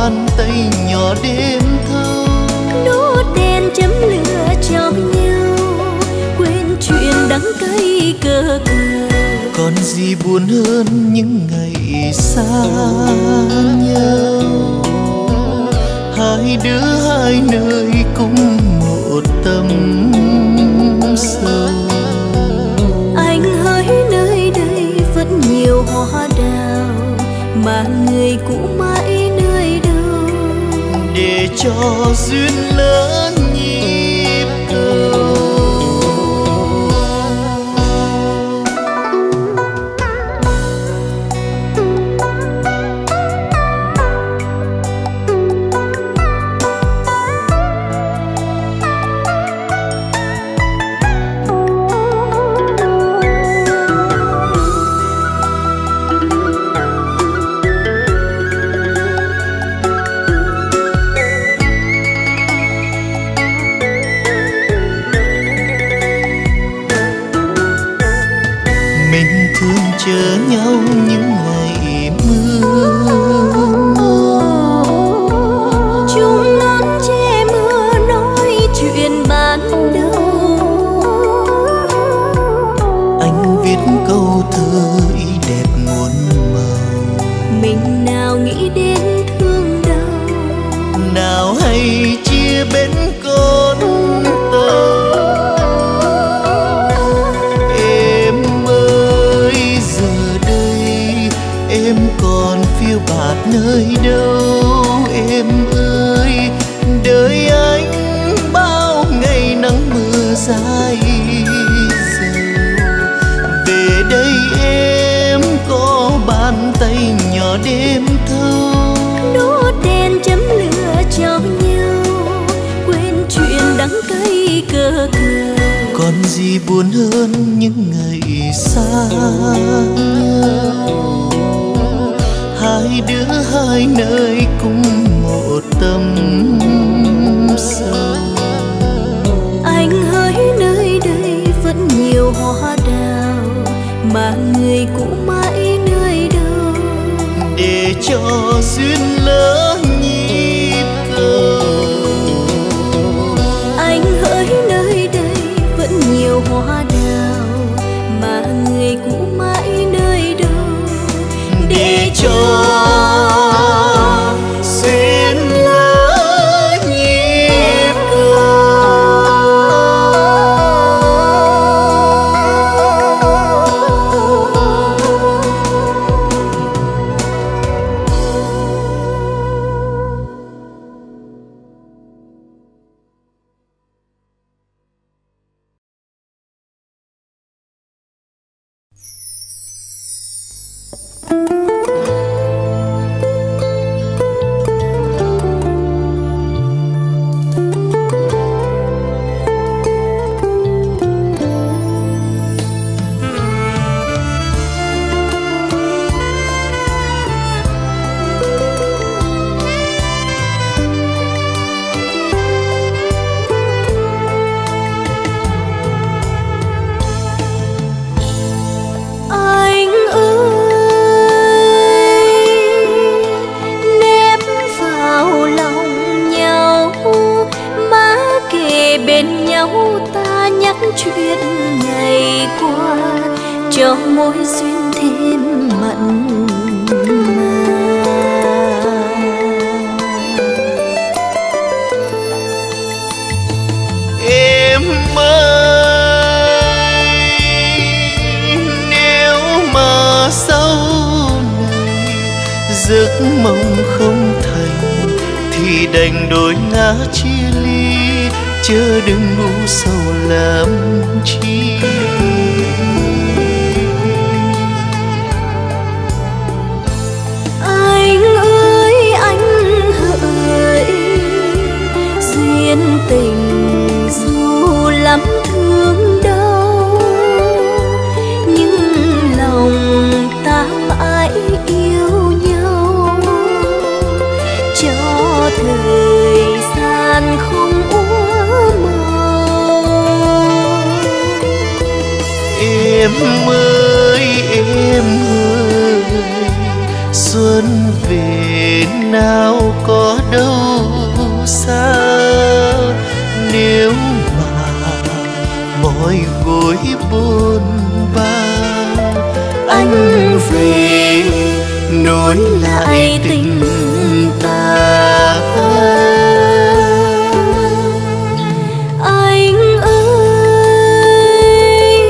bàn tay nhỏ đêm thâu. Đốt đèn chấm lửa cho nhau, quên chuyện đắng cay cờ cờ. Còn gì buồn hơn những ngày xa nhau, hai đứa hai nơi cùng một tâm sự. Anh hỡi nơi đây vẫn nhiều hoa đào, mà người cũ mãi nơi đâu. Để cho duyên lỡ nhịp cầu. Chờ nhau những ngày mưa, chúng nón che mưa nói chuyện ban đầu. Anh viết câu thơ ý đẹp muôn màu, mình nào nghĩ đến thương đau, nào hay chia bên con tàu. Em còn phiêu bạt nơi đâu em ơi, đợi anh bao ngày nắng mưa dài dầu. Về đây em có bàn tay nhỏ đêm thâu. đốt đèn chấm lửa cho nhau, quên chuyện đắng cay cờ cờ. Còn gì buồn hơn những ngày xa nhau, hai đứa hai nơi cùng một tâm sự. Anh hỡi nơi đây vẫn nhiều hoa đào, mà người cũ mãi nơi đâu. Để cho duyên lỡ nhịp cầu. Anh hỡi nơi đây vẫn nhiều hoa đào, mà người cũ mãi nơi đâu. Để cho duyên lỡ nhịp chuyện ngày qua cho mối duyên thêm mặn mà. Em ơi, nếu mà sau này giấc mộng không thành thì đành đôi ngã chia ly, chớ đừng ngu sầu làm chi. Anh ơi anh hỡi, duyên tình dù lắm thương đau, nhưng lòng ta mãi yêu nhau, cho thời gian không úa màu. Em ơi em ơi, xuân về nào có đâu xa, nếu mà mỏi gối buồn ba anh về nối lại tình ta. Anh ơi,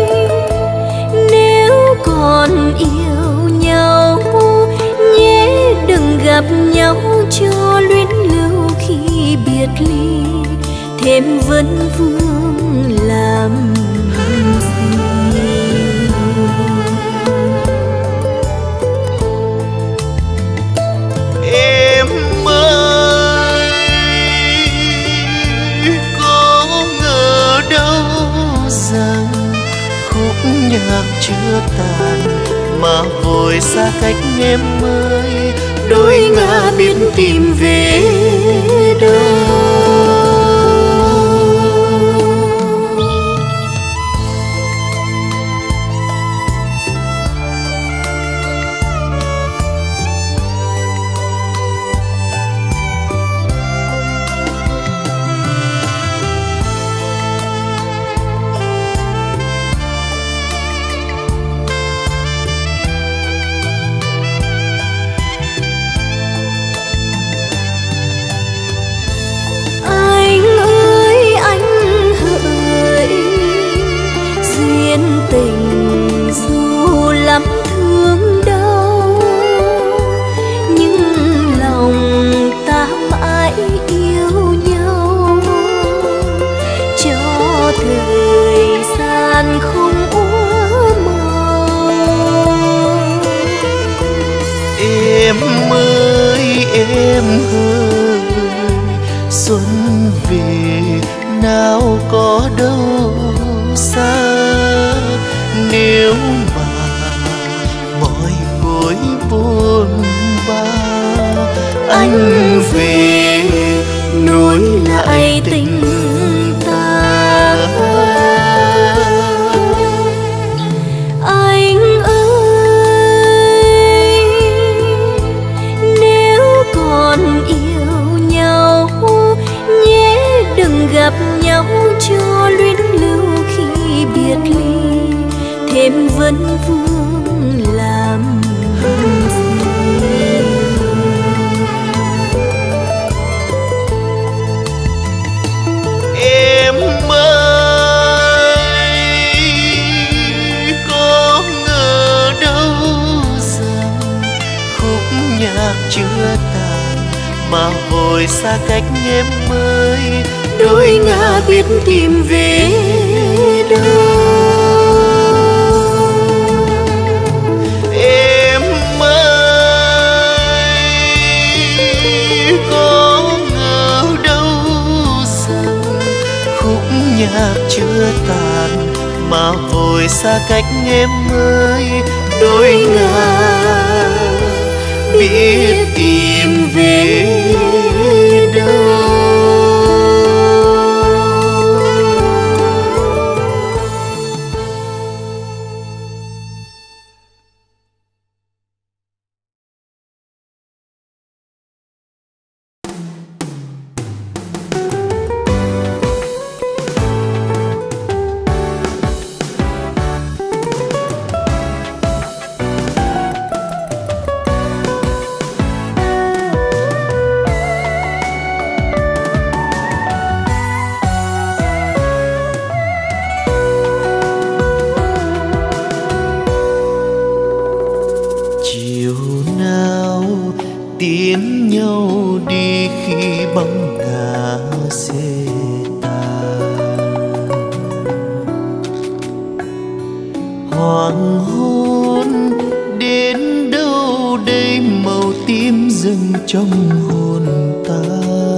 nếu còn yêu nhau nhé đừng gặp nhau cho luyến lưu khi biệt ly, thêm vấn vương làm gì. Em ơi, có ngờ đâu rằng khúc nhạc chưa tàn mà vội xa cách em ơi, đôi ngả biết tìm về đâu. Em ơi em ơi, xuân về nào có đâu xa, nếu mà mỏi gối buồn ba anh về nối lại tình ta. Gặp nhau cho luyến lưu khi biệt ly, thêm vấn vương làm gì. Em ơi, có ngờ đâu rằng khúc nhạc chưa tàn mà vội xa cách em ơi, đôi ngả biết tìm về đâu. Em ơi, có ngờ đâu rằng khúc nhạc chưa tàn mà vội xa cách em ơi, đôi ngả biết tìm về đâu. Tiến nhau đi khi bóng ngả xê tàn, hoàng hôn đến đâu đây màu tím dâng trong hồn ta.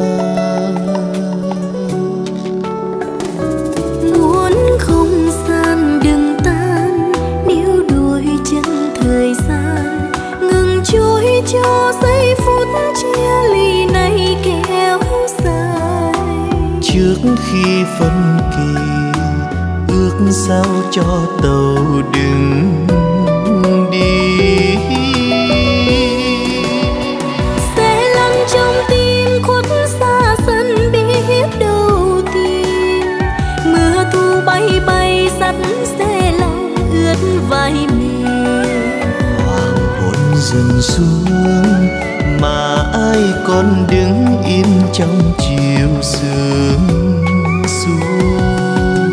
Muốn không gian đừng tan, níu đuôi chân thời gian ngừng trôi cho giây phút chia ly này kéo dài. Trước khi phân kỳ ước sao cho tàu đừng đi, Mưa thu bay bay sắt xe lòng ướt vai mềm. Hoàng hôn dần xuống mà ai còn đứng im trong chiều sương xuống.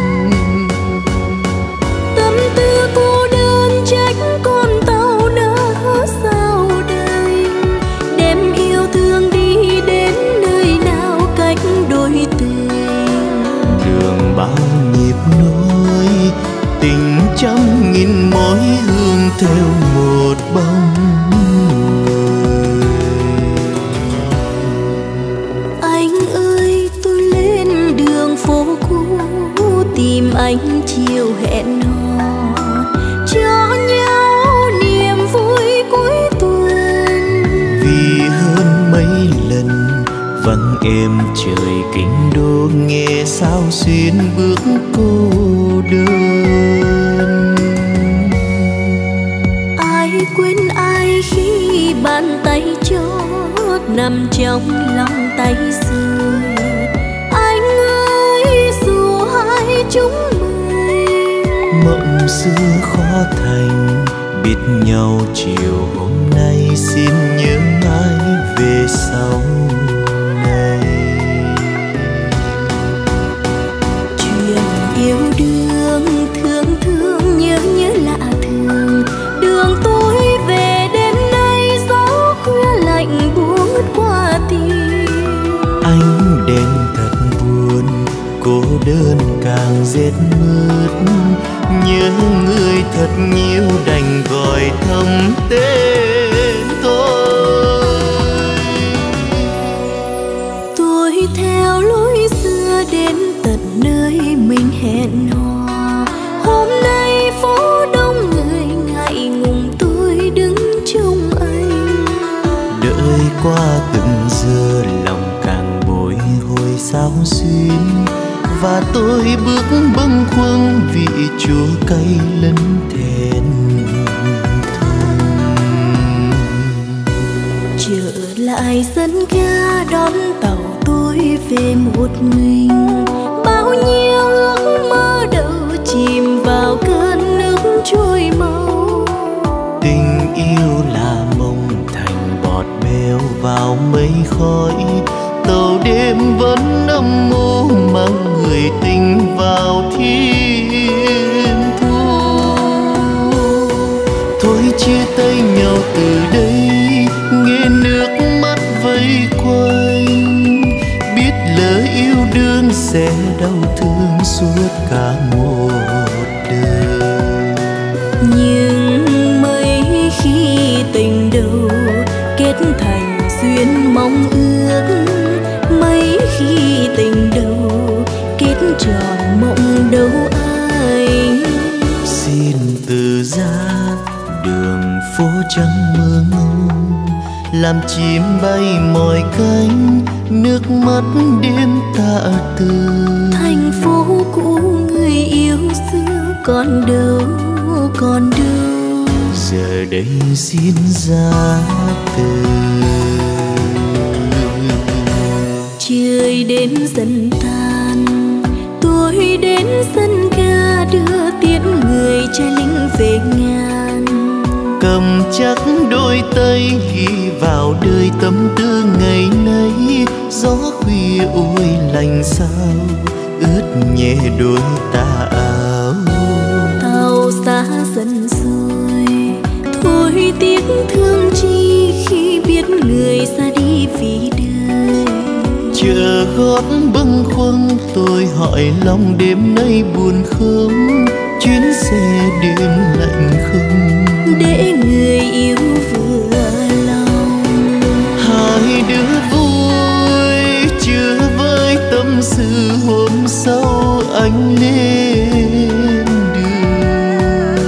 Tâm tư cô đơn trách con tàu nỡ sao đời. Đem yêu thương đi đến nơi nào cách đôi tình. Đường bao nhịp nối tình trăm nghìn mối hương theo một bóng người. Anh ơi tôi lên đường phố cũ tìm anh chiều hẹn hò cho nhau niềm vui cuối tuần. Vì hơn mấy lần vắng êm trời kinh đô nghe sao xuyên bước cô đơn. Ai quên ai khi bàn tay chót nằm trong lòng tay rơi. Anh ơi dù hai chúng mình Mộng xưa khó thành biết nhau chiều hôm nay xin nhớ mãi về sau này. Chuyện yêu đương thương thương nhớ nhớ lạ thường. Đường tôi về đêm nay gió khuya lạnh buốt qua tim. Ánh đèn thật buồn cô đơn càng rét mướt. Nhớ người thật nhiều đành gọi thầm tên tôi. Tôi theo lối xưa đến tận nơi mình hẹn hò. Hôm nay phố đông người ngại ngùng tôi đứng trông anh. Đợi qua từng giờ lòng càng bồi hồi sao xuyên. Và tôi bước bâng khuâng vì chúa cay lẫn thẹn thùng. Trở lại sân ga đón tàu tôi về một mình. Bao nhiêu ước mơ đầu chìm vào cơn nước trôi mau. Tình yêu là mộng thành bọt bèo vào mây khói. Tàu đêm vẫn âm mưu mang người tình vào thiên thu. Thôi chia tay nhau từ đây nghe nước mắt vây quanh. Biết lỡ yêu đương sẽ đau thương suốt cả một đời. Nhưng mấy khi tình đầu kết thành duyên mong ước. Mấy khi tình đầu kết tròn mộng đâu anh. Xin từ giá đường phố trắng mơ ngô làm chim bay mỏi cánh. Nước mắt đêm tạ từ Thành phố cũ người yêu xưa còn đâu còn đâu. giờ đây xin ra từ. Trời đêm dần tan tôi đến sân ga đưa tiễn người trai lính về ngàn. Cầm chắc đôi tay ghi vào đời tâm tư ngày nay. Gió khuya ôi lành sao ướt nhẹ đôi tà áo. Tàu xa dần rồi thôi tiếc thương chi khi biết người ra đi vì đời. Chờ gót bâng khuâng tôi hỏi lòng đêm nay buồn không. Chuyến xe đêm lạnh không để người yêu vừa lòng. Hai đứa vui chưa với tâm sự hôm sau anh lên đường.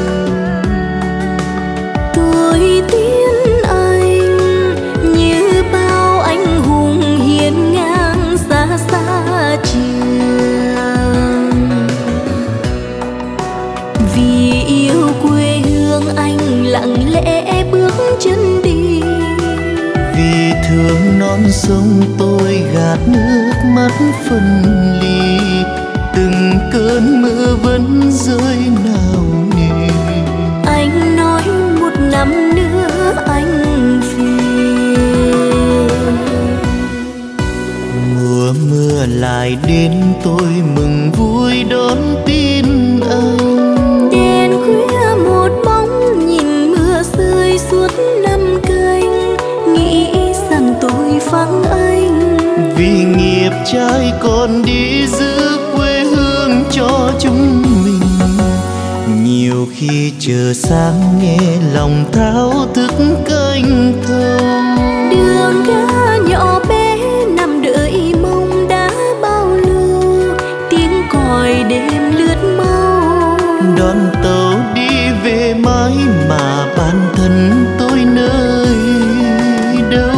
Tôi tiến anh như bao anh hùng hiên ngang xa xa trường. Vì yêu quê hương anh lặng lẽ bước chân đi. Vì thương non sông tôi gạt nước mắt phân ly. Từng lại đến tôi mừng vui đón tin anh. Đèn khuya một bóng nhìn mưa rơi suốt năm canh, nghĩ rằng tôi vắng anh. Vì nghiệp trai còn đi giữ quê hương cho chúng mình. Nhiều khi chờ sáng nghe lòng thao thức canh thâu. Đường ga nhỏ bé nằm đợi mong đã bao lâu, tiếng còi đêm lướt mau. Đoàn tàu đi về mãi mà bản thân tôi nơi đâu.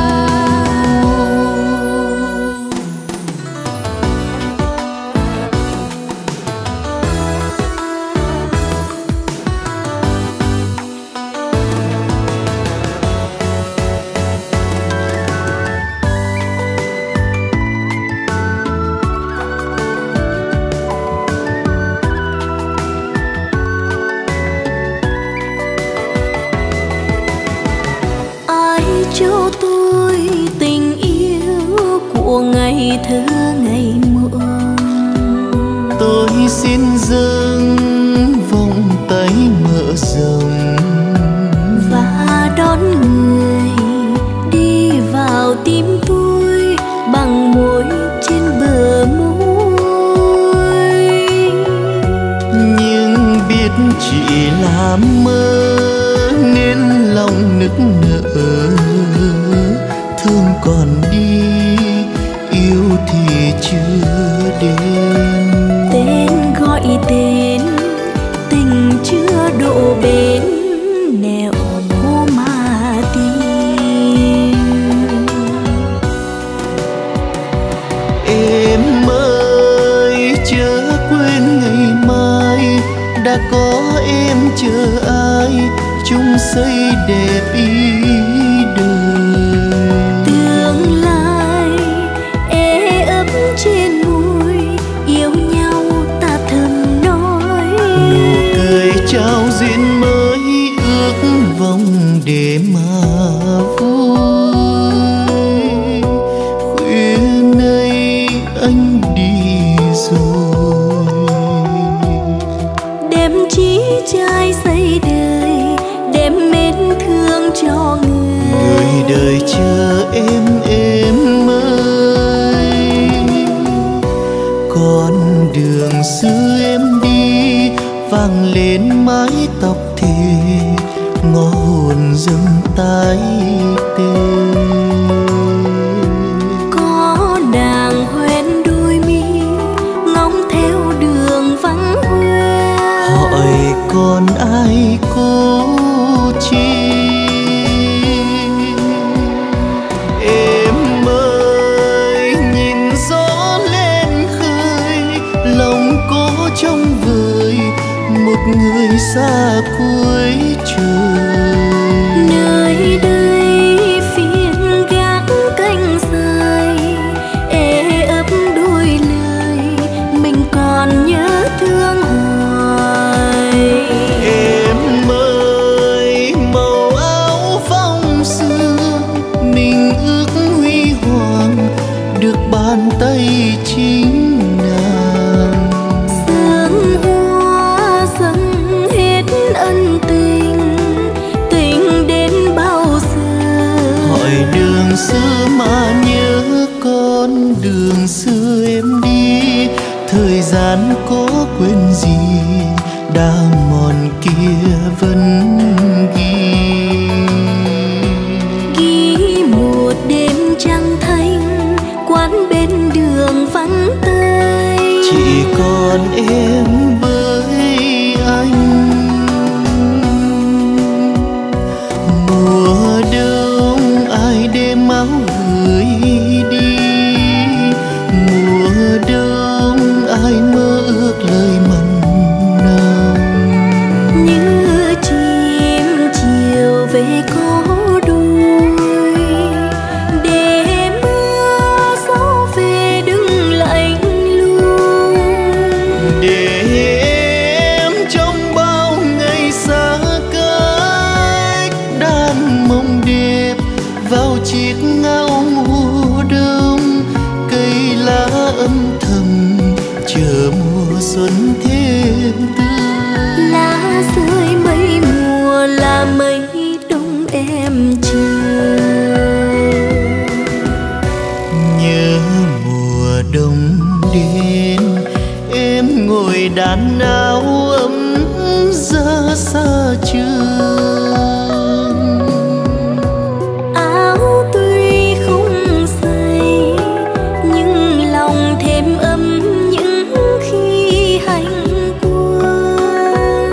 Cho tôi tình yêu của ngày thơ ngày mộng. Tôi xin dâng vòng tay mở rộng và đón người đi vào tim tôi bằng môi trên bờ môi. Nhưng biết chỉ là mơ nên lòng nức nở. Thương còn đi, yêu thì chưa đến. Tên gọi tên, tình chưa độ bến, nẻo mà tìm. Em ơi chớ quên ngày mai, đã có em chờ ai chung xây đẹp ý đời. Tương lai ê ấp trên môi, yêu nhau ta thầm nói. Nụ cười trao duyên mới, ước vọng để mà vui. Khuya nay anh đi rồi, đêm chí trai xây đời, đêm mến thương cho người. người đời chờ em em ơi. Con đường xưa em đi vang lên mái tóc thề, ngõ hồn dâng tái tê. Có nàng hoen đôi mi ngóng theo đường vắng hoe. Hỏi còn ai cố chi. Em ơi nhìn gió lên khơi, lòng có trong vời một người xa cuối trời. Nơi đây phiên gác cánh dài, ê ấp đôi lời mình còn nhớ thương hoài. Em ơi màu áo phong sương, mình ước huy hoàng được bàn tay chính nàng. Sương hoa dâng hết ân tình, tình đến bao giờ. Hỏi đường xưa mà nhớ con đường xưa em đi. Thời gian có quên gì đã mòn kia vẫn ghi. Ghi một đêm trăng thanh, quán bên đường vắng tơi. Chỉ còn em với anh. Mùa đông ai đem áo gửi đi. Mùa đông ai mơ ước lời mặn nồng. Như chim chiều về có đôi, để mưa gió về đừng lạnh lùng. Để xuân thêm tươi. Lá rơi mấy mùa là mấy đông em chờ. Nhớ mùa đông đến em ngồi đàn áo ấm ra xa trường. Áo tuy không dày nhưng lòng thêm ấm những khi hành quân.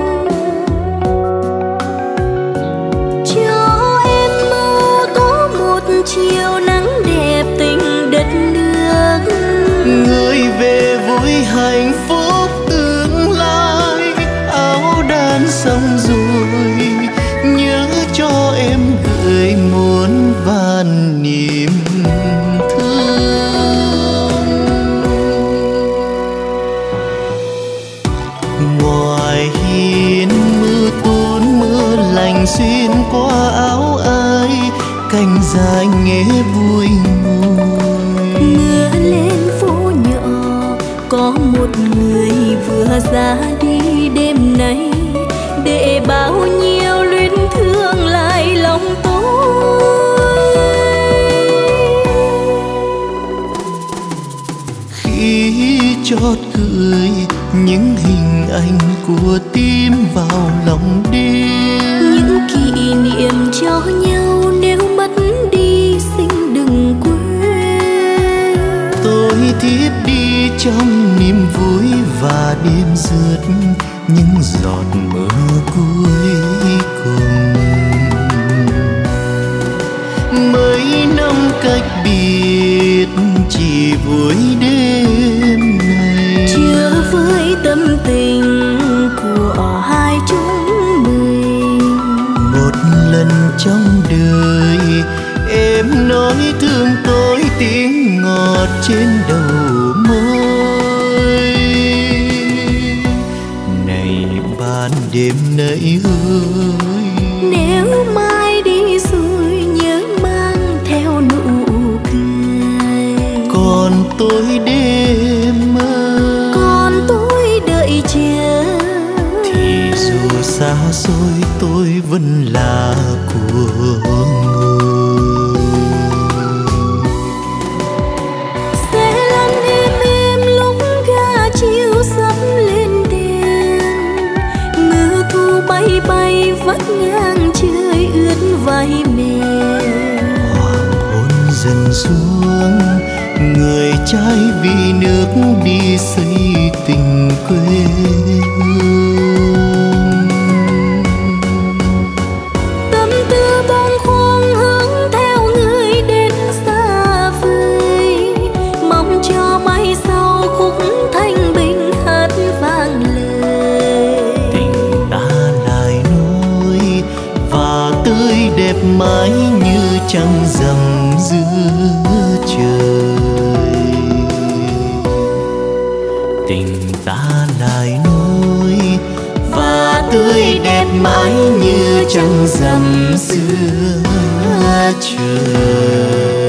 Cho em mơ có một chiều nắng đẹp tình đất nước. Người về vui hạnh phúc tương lai, áo đan xong rồi nhớ cho em gửi muôn vàn niềm thương. Ngoài hiên mưa tuôn mưa lành xuyên qua áo ai, cành dài nghe vui ngồi. Mưa lên phố nhỏ có một người vừa ra đi đêm nay, để bao nhiêu luyến thương lại lòng tôi. Khi chót cười những hình ảnh của tim vào lòng đêm, Những kỷ niệm cho nhau nếu mất đi xin đừng quên. tôi thiếp đi trong niềm vui và đêm rượt những giọt mưa cuối cùng. Mấy năm cách biệt chỉ vui đêm này, Chưa với tâm tình của hai chúng mình. một lần trong đời em nói thương tôi tiếng ngọt trên đầu môi. Này ban đêm nãy ơi, Nếu mai đi rồi nhớ mang theo nụ cười. còn tôi đêm mơ, Còn tôi đợi chờ. thì dù xa xôi tôi vẫn là của người. Xe lăn êm êm lúc ga chiều sắp lên đèn. Mưa thu bay bay vắt ngang trời ướt vai mềm. Hoàng hôn dần xuống, người trai vì nước đi xây tình quê hương. Tâm tư bâng khuâng hướng theo người đến xa vời. Mong cho mai sau khúc thanh bình hát vang lời. Tình ta lại nối và tươi đẹp mãi như trăng rằm giữa trời. Tình ta lại nối và tươi đẹp mãi như trăng rằm giữa trời.